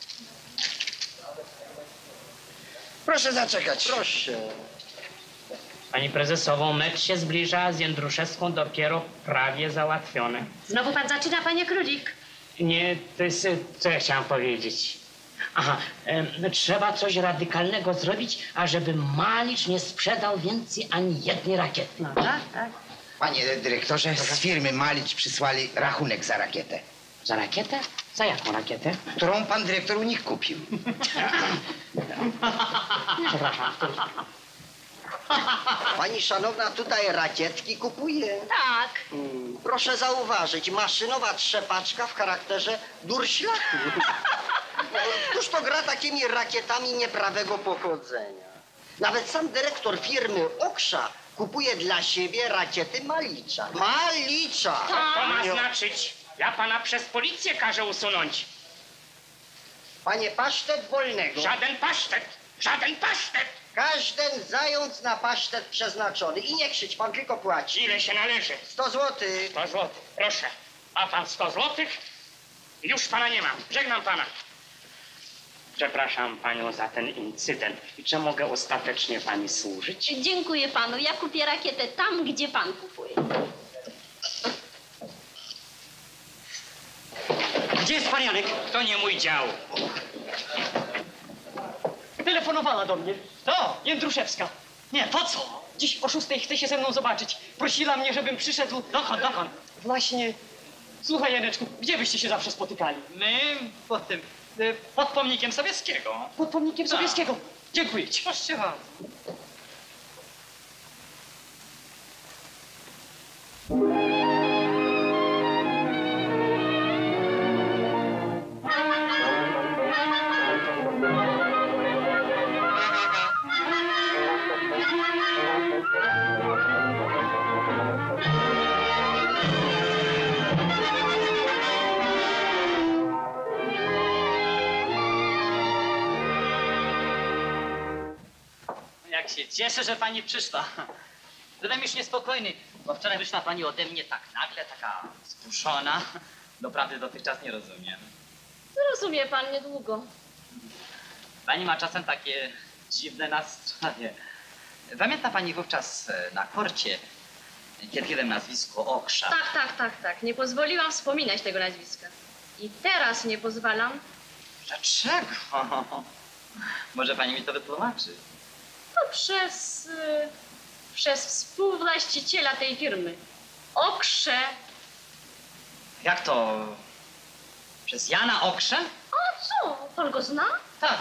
Proszę zaczekać. Proszę. Pani prezesową, mecz się zbliża, a z Jędruszewską dopiero prawie załatwione. Znowu pan zaczyna, panie Królik. Nie, to jest, co ja chciałam powiedzieć. Aha, trzeba coś radykalnego zrobić, ażeby Malicz nie sprzedał więcej ani jednej rakiety. No tak, tak. Panie dyrektorze, z firmy Malicz przysłali rachunek za rakietę. Za rakietę? Za jaką rakietę? Którą pan dyrektor u nich kupił. Przepraszam. Pani szanowna tutaj rakietki kupuje? Tak. Proszę zauważyć, maszynowa trzepaczka w charakterze durślaku. Któż to gra takimi rakietami nieprawego pochodzenia? Nawet sam dyrektor firmy Oksza kupuje dla siebie rakiety Malicza. Malicza! Co to ma znaczyć? Ja pana przez policję każę usunąć. Panie, pasztet wolnego. Żaden pasztet! Żaden pasztet! Każdy zając na pasztet przeznaczony. I nie krzycz, pan tylko płaci. Ile się należy? 100 złotych. 100 złotych, proszę. A pan 100 złotych? Już pana nie mam. Żegnam pana. Przepraszam panią za ten incydent. I czy mogę ostatecznie pani służyć? Dziękuję panu. Ja kupię rakietę tam, gdzie pan kupuje. Gdzie jest pan Janek? To nie mój dział. Telefonowała do mnie. To? Jędruszewska. Nie, po co? Dziś o 6 chce się ze mną zobaczyć. Prosiła mnie, żebym przyszedł. Dokąd? Właśnie. Słuchaj, Janeczku, gdzie byście się zawsze spotykali? My pod tym, pod pomnikiem Sobieskiego. Pod pomnikiem Sobieskiego. Dziękuję ci. Proszę bardzo. Jak się cieszę, że pani przyszła. Byłem już niespokojny, bo wczoraj wyszła pani ode mnie tak nagle, taka spuszczona. Doprawdy dotychczas nie rozumiem. Rozumie pan niedługo. Pani ma czasem takie dziwne nastroje. Pamięta pani wówczas na korcie, kiedy jeden nazwisko Oksza? Tak. Nie pozwoliłam wspominać tego nazwiska. I teraz nie pozwalam. Dlaczego? Może pani mi to wytłumaczy? To przez współwłaściciela tej firmy. Okrze. Jak to? Przez Jana Okszę? A co? Pan go zna? Tak.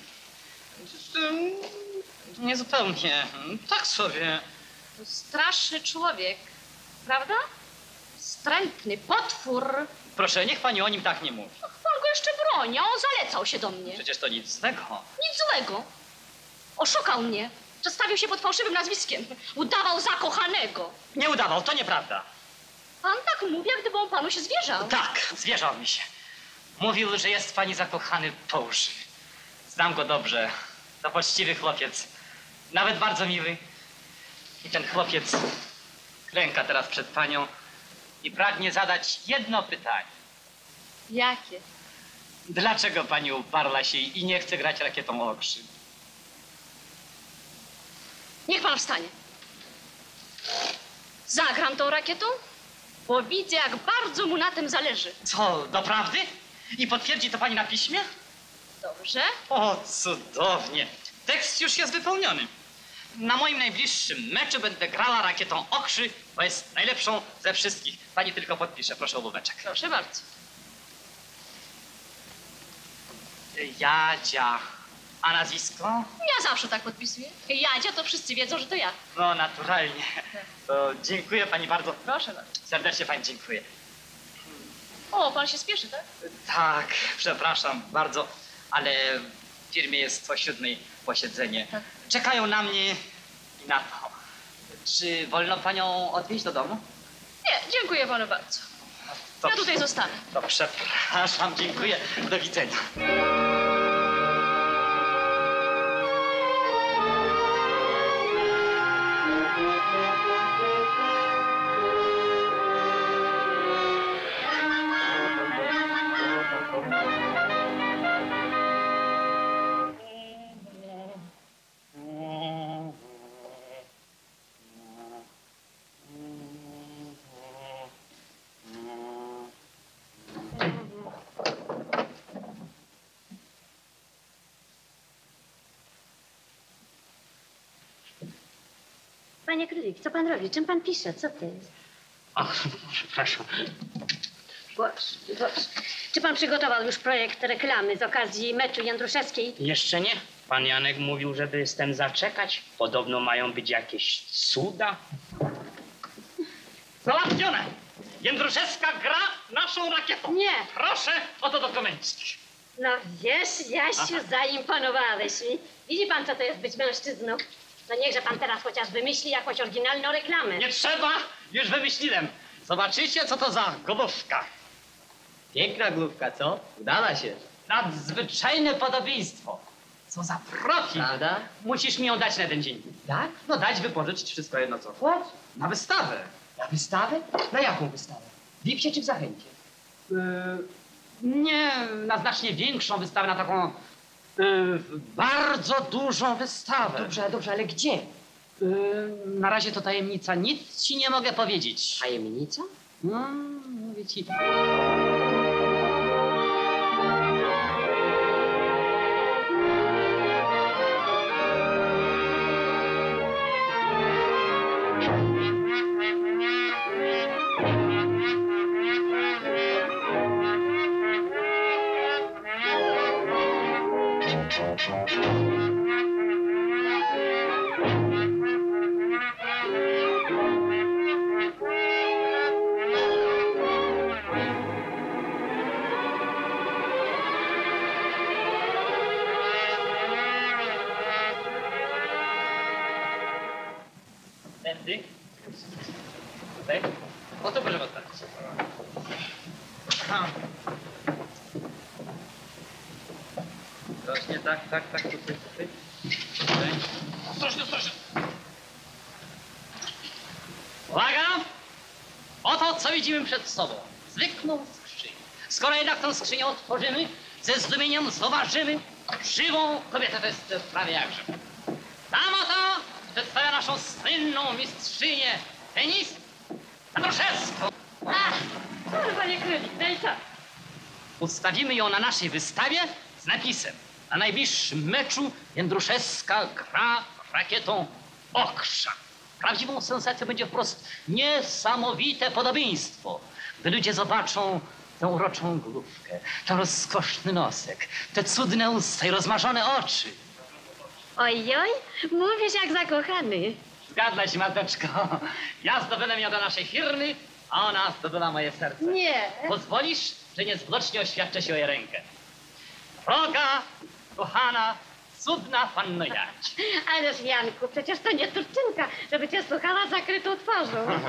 Niezupełnie. Tak sobie. To straszny człowiek, prawda? Wstrętny potwór. Proszę, niech pani o nim tak nie mówi. Pan go jeszcze broni, a on zalecał się do mnie. Przecież to nic złego. Nic złego. Oszukał mnie. Przedstawił się pod fałszywym nazwiskiem. Udawał zakochanego. Nie udawał, to nieprawda. Pan tak mówi, jak gdyby on panu się zwierzał. Tak, zwierzał mi się. Mówił, że jest pani zakochany po uszy. Znam go dobrze. To poczciwy chłopiec. Nawet bardzo miły. I ten chłopiec klęka teraz przed panią i pragnie zadać jedno pytanie. Jakie? Dlaczego pani uparła się i nie chce grać rakietą Okrzy? Niech pan wstanie. Zagram tą rakietą, bo widzę, jak bardzo mu na tym zależy. Co, doprawdy? I potwierdzi to pani na piśmie? Dobrze. O, cudownie. Tekst już jest wypełniony. Na moim najbliższym meczu będę grała rakietą Okrzy, bo jest najlepszą ze wszystkich. Pani tylko podpisze, proszę o ołóweczek. Proszę bardzo. Jadzia. A nazwisko? Ja zawsze tak podpisuję. Jadzia, to wszyscy wiedzą, że to ja. No, naturalnie. To dziękuję pani bardzo. Proszę bardzo. Serdecznie pani dziękuję. O, pan się spieszy, tak? Tak, przepraszam bardzo, ale w firmie jest o 7:00 posiedzenie. Tak. Czekają na mnie i na to. Czy wolno panią odwieźć do domu? Nie, dziękuję panu bardzo. Ja tutaj zostanę. To przepraszam, dziękuję. Do widzenia. Panie Królik, co pan robi? Czym pan pisze? Co to jest? Ach, przepraszam. Boże. Czy pan przygotował już projekt reklamy z okazji meczu Jędruszewskiej? Jeszcze nie. Pan Janek mówił, żeby z tym zaczekać. Podobno mają być jakieś cuda. Załatwione! Jędruszewska gra naszą rakietą. Nie. Proszę, oto dokumenciki. No wiesz, Jasiu, zaimponowałeś mi. Widzi pan, co to jest być mężczyzną? No niechże pan teraz chociaż wymyśli jakąś oryginalną reklamę. Nie trzeba, już wymyśliłem. Zobaczycie, co to za główka. Piękna główka, co? Udała się. Nadzwyczajne podobieństwo. Co za profil. Prawda? Musisz mi ją dać na jeden dzień. Tak? No dać, wypożyczyć, wszystko jedno co. Chodź. Na wystawę. Na wystawę? Na jaką wystawę? W Lipsie czy w Zachęcie? Nie, na znacznie większą wystawę, na taką bardzo dużą wystawę. Dobrze, ale gdzie? Na razie to tajemnica, nic ci nie mogę powiedzieć. Tajemnica? No, mówię ci. Tędy. Tutaj. O to proszę postawić. Rośnie, tak, tutaj. Ostrożnie. Uwaga! Oto, co widzimy przed sobą. Zwykłą skrzynię. Skoro jednak tę skrzynię otworzymy, ze zdumieniem zauważymy żywą kobietę, to jest prawie jakże. Tam oto przedstawia naszą słynną mistrzynię tenis Jędruszewską. Panie Królik, no i co? Ustawimy ją na naszej wystawie z napisem: na najbliższym meczu Jędruszewska gra rakietą Okrza. Prawdziwą sensacją będzie wprost niesamowite podobieństwo. Gdy ludzie zobaczą tę uroczą główkę, ten rozkoszny nosek, te cudne usta i rozmarzone oczy. Ojoj, mówisz jak zakochany. Zgadza się, mateczko. Ja zdobędę ją do naszej firmy, a ona zdobyła moje serce. Nie. Pozwolisz, że niezwłocznie oświadczę się o jej rękę. Droga, kochana, cudna panno Jać. Ależ Janku, przecież to nie Turczynka, żeby cię słuchała zakrytą twarzą.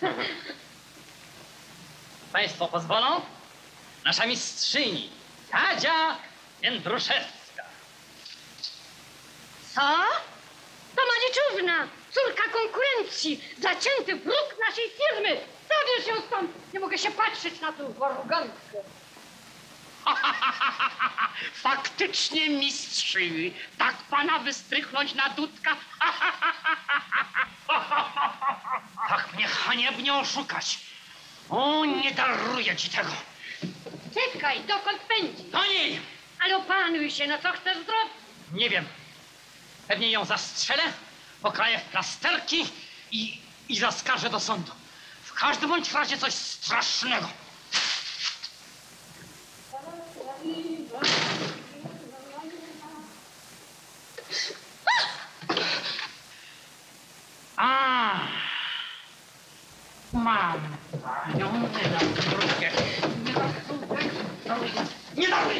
Państwo pozwolą? Nasza mistrzyni, Jadzia Jędruszewska. Co? To Maliczówna, córka konkurencji, zacięty wróg naszej firmy. Zabierz ją stąd, nie mogę się patrzeć na tą warugantkę. Faktycznie mistrzyni. Tak pana wystrychnąć na dudka. Tak mnie haniebnie oszukać. O, nie daruję ci tego. Czekaj, dokąd pędzi? Do niej! Ale opanuj się, no co chcesz zrobić? Nie wiem. Pewnie ją zastrzelę, pokraję w plasterki i zaskarżę do sądu. W każdym bądź razie coś strasznego. Mam panią, nie dam drugie. Nie daruję.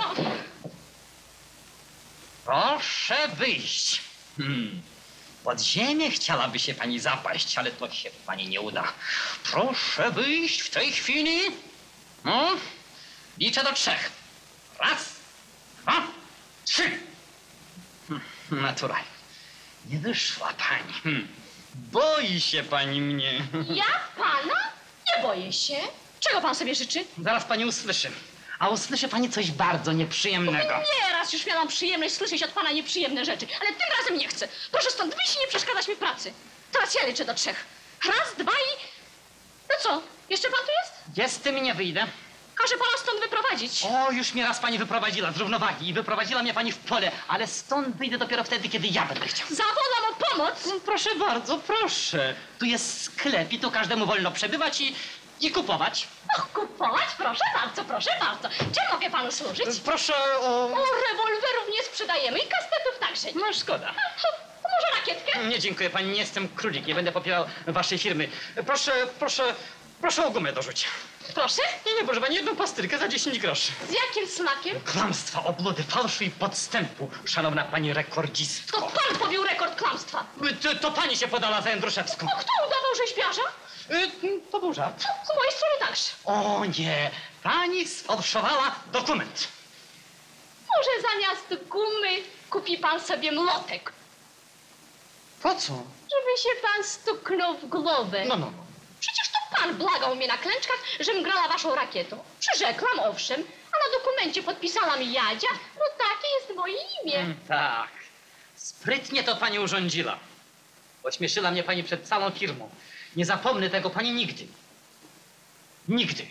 Proszę wyjść. Pod ziemię chciałaby się pani zapaść, ale to się pani nie uda. Proszę wyjść w tej chwili. No, liczę do 3. 1, 2, 3. Naturalnie. Nie wyszła pani. Boi się pani mnie. Ja pana? Nie boję się. Czego pan sobie życzy? Zaraz pani usłyszy. A usłyszy pani coś bardzo nieprzyjemnego. Nie, raz już miałam przyjemność słyszeć od pana nieprzyjemne rzeczy, ale tym razem nie chcę. Proszę stąd wyjść i nie przeszkadzać mi pracy. Teraz ja liczę do 3. 1, 2 i... No co, jeszcze pan tu jest? Jestem i nie wyjdę. Każę pana stąd wyprowadzić. O, już mnie raz pani wyprowadziła z równowagi i wyprowadziła mnie pani w pole, ale stąd wyjdę dopiero wtedy, kiedy ja będę chciał. Zawołam o pomoc. Proszę bardzo, proszę. Tu jest sklep i tu każdemu wolno przebywać i kupować. Och, kupować? Proszę bardzo, proszę bardzo. Czym mogę panu służyć? Proszę o... O, rewolwerów nie sprzedajemy i kastetów także. No szkoda. To może rakietkę? Nie, dziękuję pani, nie jestem królik, nie będę popierał waszej firmy. Proszę o gumę do rzucia. Proszę? Nie, proszę pani, jedną pastylkę za 10 groszy. Z jakim smakiem? Kłamstwa, obludy, fałszu i podstępu, szanowna pani rekordzistko. To pan pobił rekord kłamstwa. To pani się podała za Jędruszewską. A kto udawał rzeźbiarza? To był żart. Z mojej strony także. O nie, pani sfałszowała dokument. Może zamiast gumy kupi pan sobie młotek. Po co? Żeby się pan stuknął w głowę. No. Przecież to pan błagał mnie na klęczkach, żem grała waszą rakietą. Przyrzekłam, owszem, a na dokumencie podpisałam Jadzia. No takie jest moje imię. Tak. Sprytnie to pani urządziła. Ośmieszyła mnie pani przed całą firmą. Nie zapomnę tego pani nigdy. Nigdy.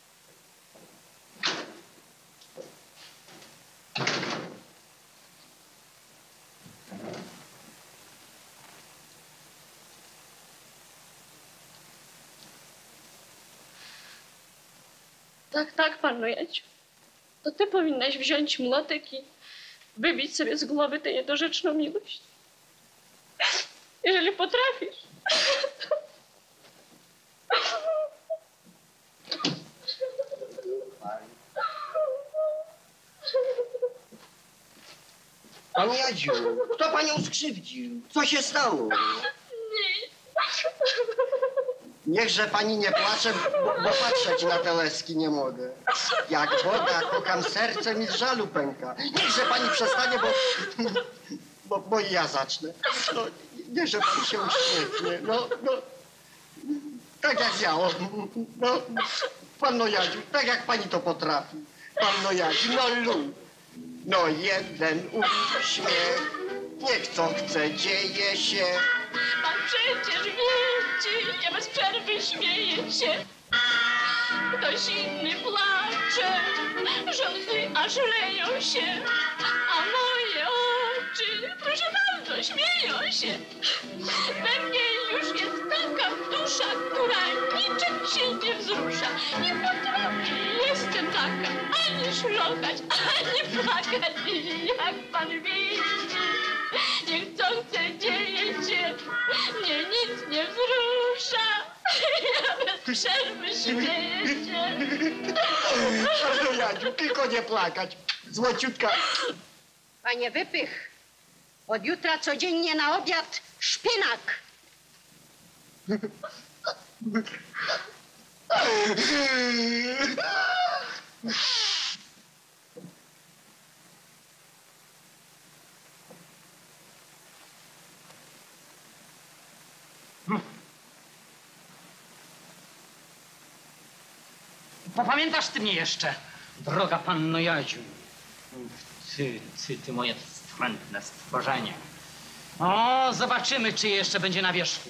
Tak, panno Jadziu. To ty powinnaś wziąć młotek i wybić sobie z głowy tę niedorzeczną miłość. Jeżeli potrafisz. Pani Jadziu, kto panią skrzywdził? Co się stało? Niechże pani nie płacze, bo patrzeć na te łezki nie mogę. Jak woda, kocham serce mi z żalu pęka. Niechże pani przestanie, bo i ja zacznę. No, niechże pani się uśmiechnie. No, tak jak ja. No, panno Jadziu, tak jak pani to potrafi. Panno Jadziu, no jeden uśmiech, niech co chce, dzieje się. Pan przecież widzi, ja bez przerwy śmieję się. Ktoś inny płacze, że łzy aż leją się, a moje oczy, proszę bardzo, śmieją się. We mnie już jest taka dusza, która niczym się nie wzrusza. Nie potrafię, jestem taka, ani szlochać, ani płakać. Jak pan widzi, niechcący dzieje się, mnie nic nie wzrusza. Ja bez przerwy śmieję się. Panno Jadziu, tylko nie plakać. Złociutka. Panie Wypych, od jutra codziennie na obiad szpinak. Popamiętasz ty mnie jeszcze, droga panno Jadziu. Ty moje wstrętne stworzenie. O, zobaczymy, czy jeszcze będzie na wierzchu.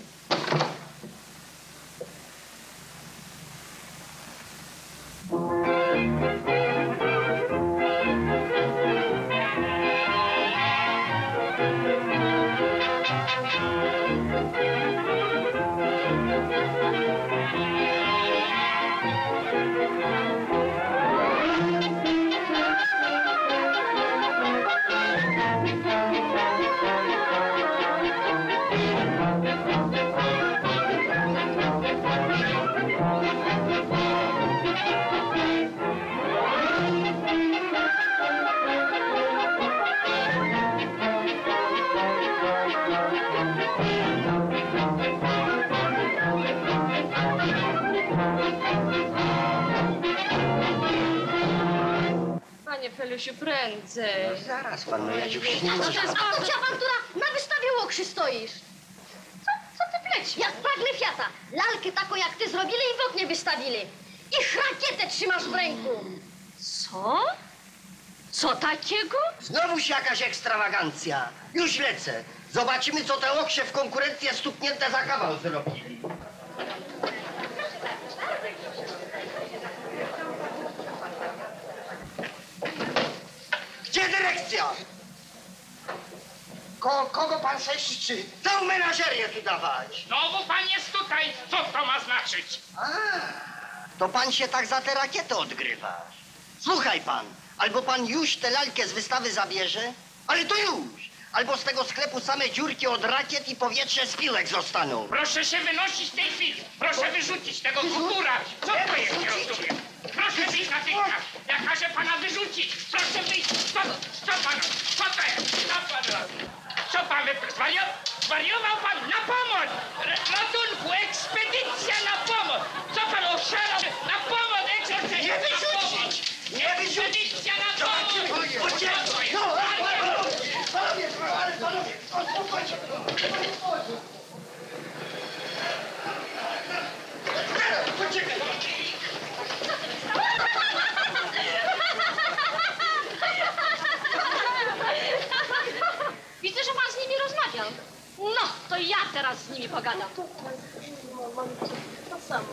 Panie Felusiu, prędzej. No zaraz, panno Jadziu, się nie Co to może. jest babcia awantura? Na wystawie łokrzy stoisz. Co ty pleci? Jak pragnę Fiata. Lalkę taką jak ty zrobili i w oknie wystawili. Ich rakietę trzymasz w ręku. Co? Co takiego? Znowuż jakaś ekstrawagancja. Już lecę. Zobaczymy, co te okrze w konkurencję stuknięte za kawał zrobili. Gdzie dyrekcja? Kogo pan se życzy? Całą menażerię tu dawać. Znowu pan jest tutaj. Co to ma znaczyć? To pan się tak za tę rakietę odgrywa. Słuchaj pan, albo pan już tę lalkę z wystawy zabierze, ale to już. Albo z tego sklepu same dziurki od rakiet i powietrze z piłek zostaną. Proszę się wynosić w tej chwili. Proszę wyrzucić tego kutura. Co to jest, nie rozumiem. Proszę wyjść natychmiast. Ja każę pana wyrzucić. Proszę wyjść. Co pan? Co to jest? Co pan robi? Co pan zwariował pan? Na pomoc! Ratunku! Ekspedycja na pomoc! Co pan oszalał? Na pomoc! Ekspedicja Nie wyrzucić! Nie wyrzucić! Ekspedycja na pomoc! Co to jest? Panowie, spokojnie. Poczekaj. Widzę, że pan z nimi rozmawiał. No, to ja teraz z nimi pogadam. To samo.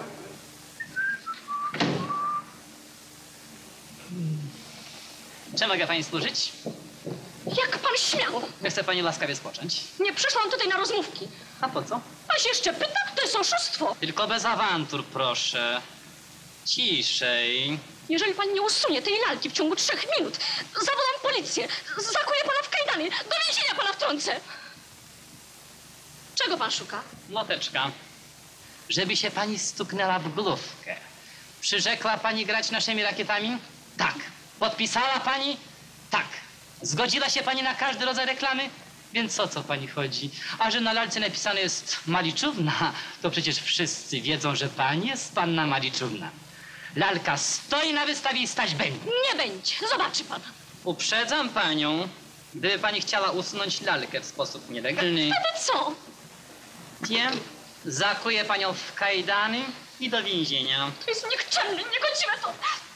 Czym mogę pani służyć? Jak pan śmiał? Chce pani łaskawie spocząć. Nie przyszłam tutaj na rozmówki. A po co? Pan się jeszcze pyta? To jest oszustwo. Tylko bez awantur, proszę. Ciszej. Jeżeli pan nie usunie tej lalki w ciągu 3 minut, zawołam policję, zakuję pana w kajdany, do więzienia pana wtrącę. Czego pan szuka? Młoteczka. Żeby się pani stuknęła w główkę. Przyrzekła pani grać naszymi rakietami? Tak. Podpisała pani? Tak. Zgodziła się pani na każdy rodzaj reklamy? Więc o co pani chodzi? A że na lalce napisane jest Maliczówna, to przecież wszyscy wiedzą, że pani jest panna Maliczówna. Lalka stoi na wystawie i stać będzie. Nie będzie. Zobaczy pan. Uprzedzam panią, gdyby pani chciała usunąć lalkę w sposób nielegalny. Wtedy co? Wiem, zakuję panią w kajdany i do więzienia. To jest nikczemne, niegodziwe to.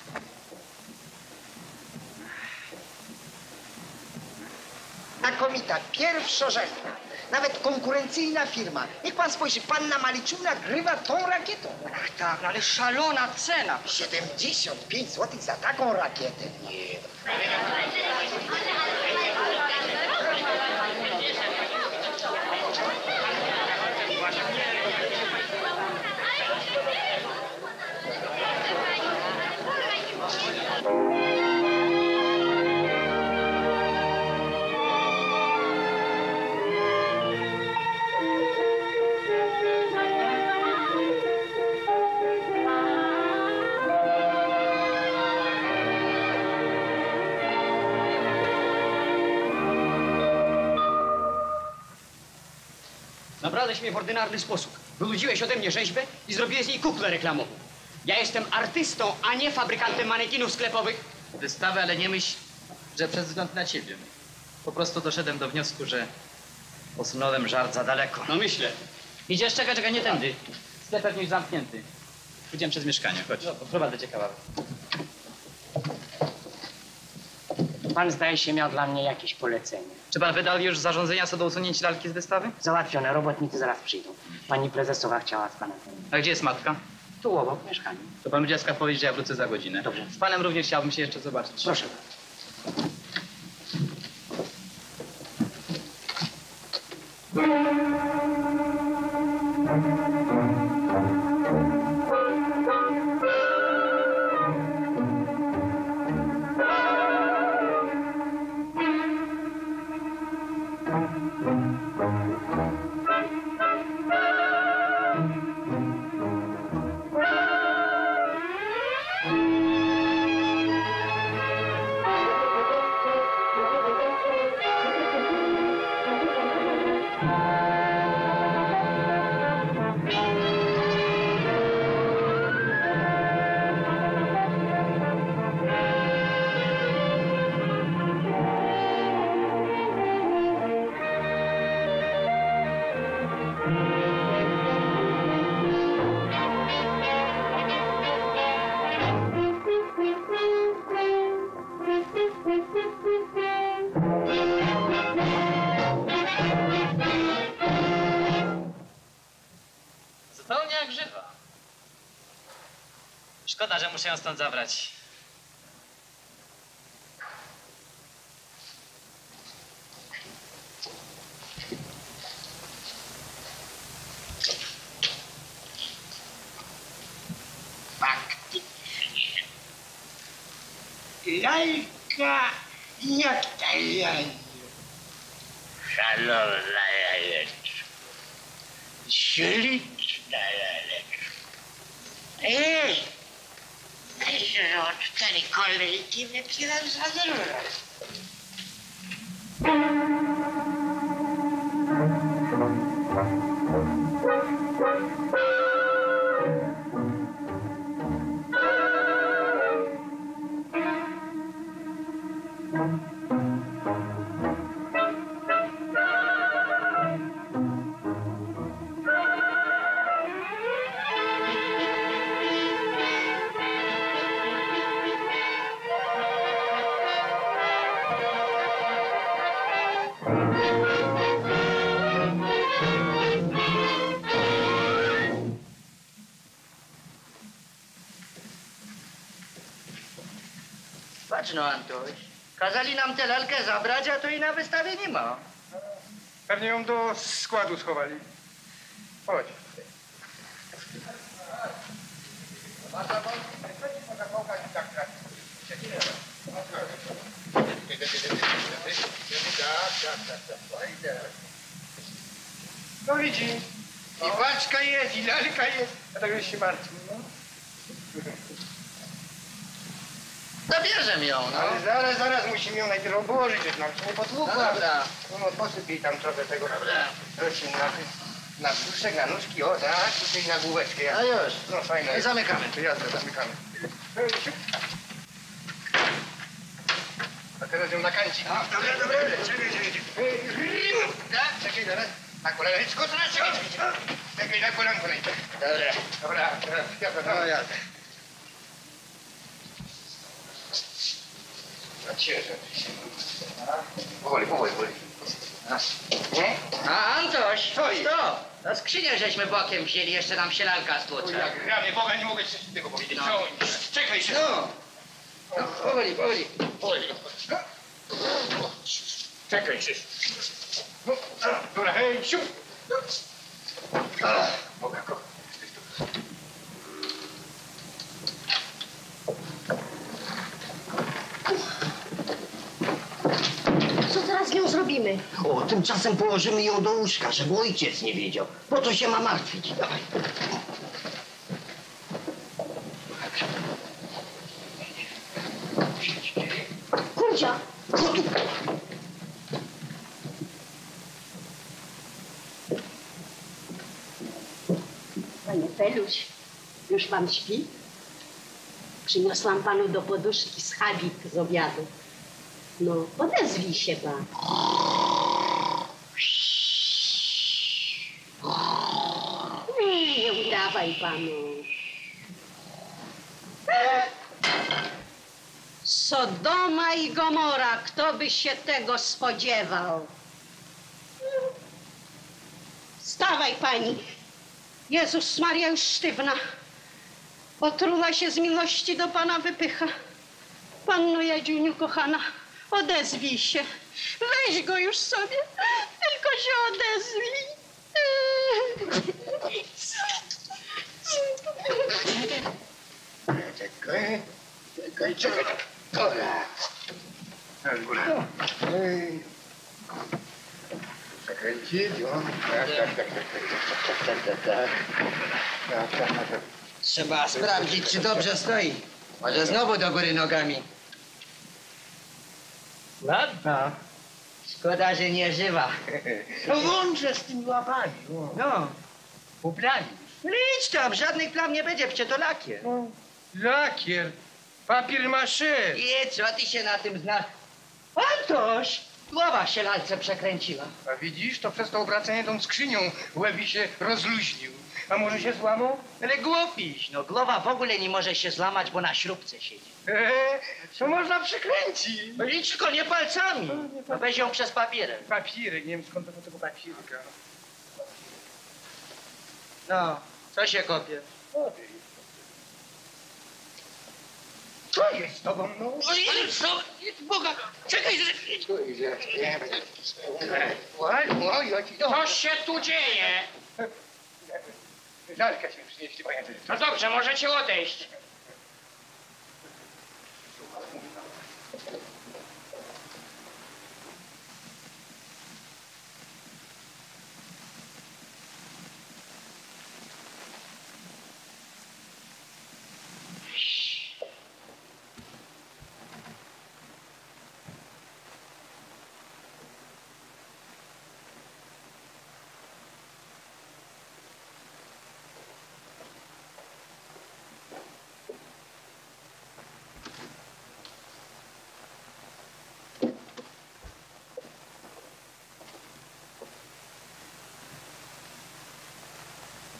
Znakomita, pierwszorzędna, nawet konkurencyjna firma. Niech pan spojrzy, panna Maliczówna grywa tą rakietą. Ach tak, ale szalona cena. 75 zł za taką rakietę. Nie. Nabrałeś mnie w ordynarny sposób. Wyłudziłeś ode mnie rzeźbę i zrobiłeś z niej kuklę reklamową. Ja jestem artystą, a nie fabrykantem manekinów sklepowych. Wystawę, ale nie myśl, że przez wzgląd na ciebie. Po prostu doszedłem do wniosku, że posunąłem żart za daleko. No myślę. Idziesz, czekaj, nie tędy. Sklep pewnie już zamknięty. Pójdziemy przez mieszkanie, chodź. Prowadzę cię kawałek. Pan zdaje się miał dla mnie jakieś polecenie. Czy pan wydał już zarządzenia co do usunięcia lalki z wystawy? Załatwione, robotnicy zaraz przyjdą. Pani prezesowa chciała z panem. A gdzie jest matka? Tu obok, w mieszkaniu. To panu dziecka powiedzieć, że ja wrócę za godzinę. Dobrze. Z panem również chciałbym się jeszcze zobaczyć. Proszę. Zupełnie jak żywa. Szkoda, że muszę ją stąd zabrać. Lalka jak ta lalka. Szalona jajeczka. Śliczna jajeczka. Ej! Że o 4 kolejki wypiłem za dużo. Patrz no, Antoś. Kazali nam tę lalkę zabrać, a to i na wystawie nie ma. Pewnie ją do składu schowali. Chodź. No widzi. I paczka jest, i lalka jest. A tak już się martwi, no. Zabierzemy ją, no. Ale zaraz musimy ją najpierw obłożyć, żeby nam się nie potłukła. No dobra. No posyp jej tam trochę tego. Dobra. Rośnie na brzuszek, na nóżki, o tak, tutaj na główeczkę. No już. No fajne. I zamykamy. To jazda, zamykamy. A teraz ją na kancik. Dobra. Czekaj. Tak, czekaj, zaraz. Na kolaneczko, teraz czekaj. Czekaj, na kolanko najpierw. Dobra, teraz jazda. No jazda. Cieszę się. Powoli. Nie? A Antoś, Co jest? to skrzynię żeśmy bokiem wzięli, jeszcze nam się lalka stłucze. Jak ramię Boga, nie mogę coś tego powiedzieć. No. Czekaj się. No. Powoli. Czekaj się. No, dobra, hej, siup. Boga, kocha. Co teraz z nią zrobimy? O, tymczasem położymy ją do łóżka, żeby ojciec nie wiedział. Po to się ma martwić. Dawaj. Kurcia! Panie Feluś, już pan śpi? Przyniosłam panu do poduszki schabik z obiadu. No, odezwij się pan. Nie udawaj panu. Sodoma i Gomora, kto by się tego spodziewał? Stawaj pani. Jezus Maria już sztywna. Otrula się z miłości do pana wypycha. Panno Jadziuniu kochana, odezwij się. Weź go już sobie, tylko się odezwij. Czekaj. Dobra. Czekajcie, tak. Trzeba sprawdzić, czy dobrze stoi. Może znowu do góry nogami. Ładna. Szkoda, że nie żywa. No łączę z tymi łapami. No, Poprawi. idź tam, żadnych plam nie będzie, przecież to lakier. Lakier. Papier maché. I co ty się na tym znasz? Antoś, głowa się lalce przekręciła. A widzisz, to przez to obracanie tą skrzynią łeb się rozluźnił. A może się złamał? Ale głupiś, no głowa w ogóle nie może się złamać, bo na śrubce siedzi. To można przekręcić. No idź tylko nie palcami, no weź ją przez papierek. Papierek, nie wiem skąd to tego papierka. No, co się kopie? Co jest z tobą, no? Oj, co? Boga, czekaj, że... Co się tu dzieje? Lalkę się przynieśli, panie dyrektorze. No dobrze, możecie odejść.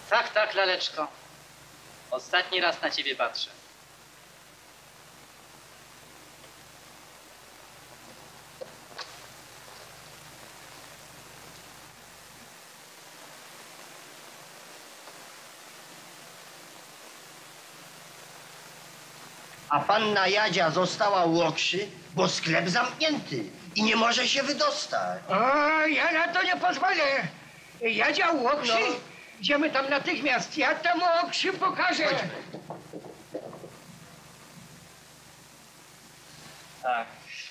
Tak, tak, laleczko. Ostatni raz na ciebie patrzę. A panna Jadzia została u Okrzy, bo sklep zamknięty i nie może się wydostać. O, ja na to nie pozwolę. Jadzia u Okrzy? No. Idziemy tam natychmiast. Ja temu Okrzy pokażę. Chodźmy. Tak.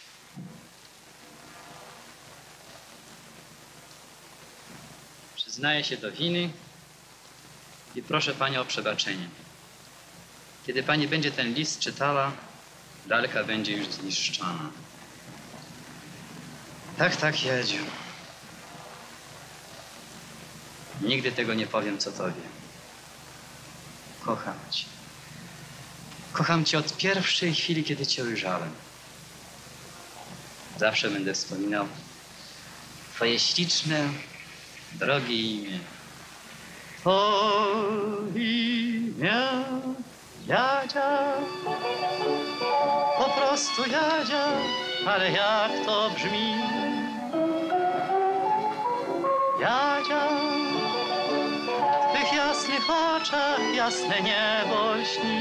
Przyznaję się do winy i proszę Panią o przebaczenie. Kiedy Pani będzie ten list czytała, lalka będzie już zniszczona. Tak, tak, Jadziu. Nigdy tego nie powiem, co Tobie. Kocham Cię. Kocham Cię od pierwszej chwili, kiedy Cię ujrzałem. Zawsze będę wspominał Twoje śliczne, drogie imię. To imię Jadzia, po prostu Jadzia, ale jak to brzmi? Jadzia, w tych jasnych oczach jasne niebo śni,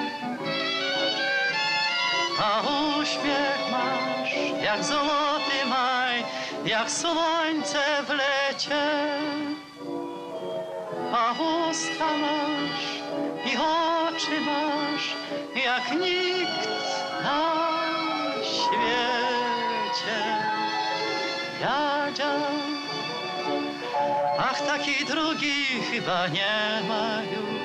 a uśmiech masz jak złoty maj, jak słońce w lecie, a usta masz i oczy masz jak nikt na świecie. Jadzia, ach, takiej drugiej chyba nie ma już.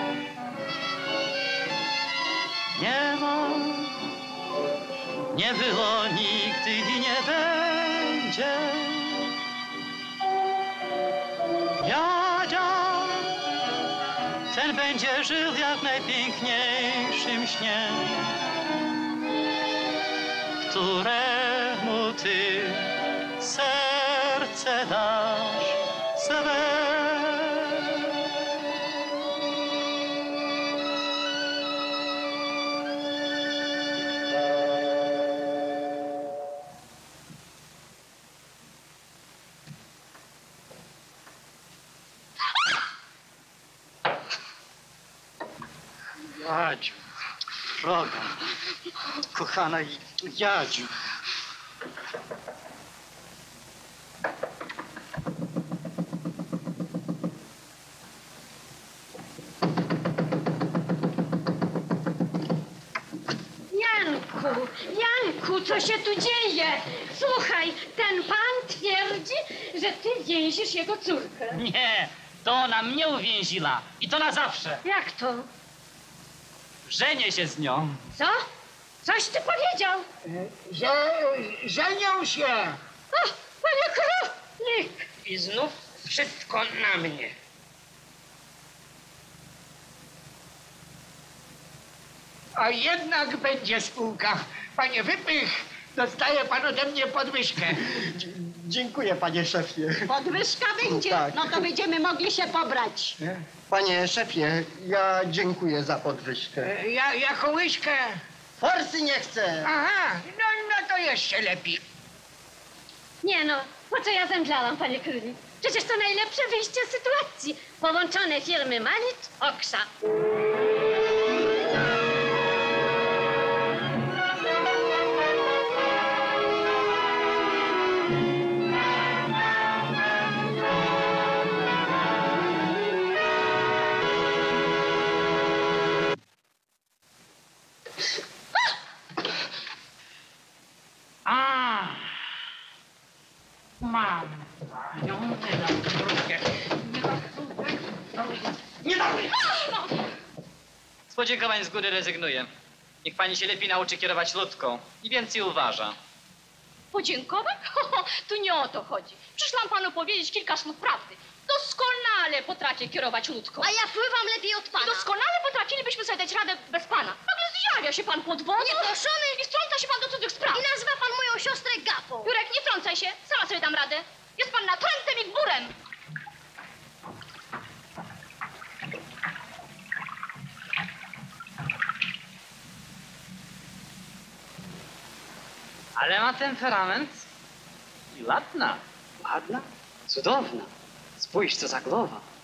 Nie ma, nie było nigdy i nie będzie. Jadzia, ten będzie żył jak w najpiękniejszym śnie, któremu ty serce dasz swe. Jadziu, droga, kochana Jadziu. Janku, co się tu dzieje? Słuchaj, ten pan twierdzi, że ty więzisz jego córkę. Nie, to ona mnie uwięziła i to na zawsze. Jak to? Żenię się z nią. Co? Coś ty powiedział? Żenią się. O, panie królik! I znów wszystko na mnie. A jednak będzie spółka. Panie Wypych, dostaje pan ode mnie podwyżkę. Dziękuję, panie szefie. Podwyżka będzie, Tak. no to będziemy mogli się pobrać. Panie szefie, ja dziękuję za podwyżkę. Jaką łyżkę? Forsy nie chcę. Aha, no to jeszcze lepiej. Nie no, po co ja zemdlałam, panie królik? Przecież to najlepsze wyjście z sytuacji. Połączone firmy Malicz, Oksza. Mam. Nie dawaj! Z podziękowań z góry rezygnuję. Niech pani się lepiej nauczy kierować ludką i więcej uważa. Podziękować? Tu nie o to chodzi. Przyszłam panu powiedzieć kilka słów prawdy. Doskonale potrafię kierować łódką. A ja pływam lepiej od pana. Doskonale potrafilibyśmy sobie dać radę bez pana. Nagle zjawia się pan pod wodą. Nieproszony. I wtrąca się pan do cudzych spraw. I nazywa pan moją siostrę Gapą. Jurek, nie wtrącaj się. Sama sobie dam radę. Jest pan natrętem i gburem. Ale ma temperament i ładna. Ładna? Cudowna. Spójrz, co za głowa.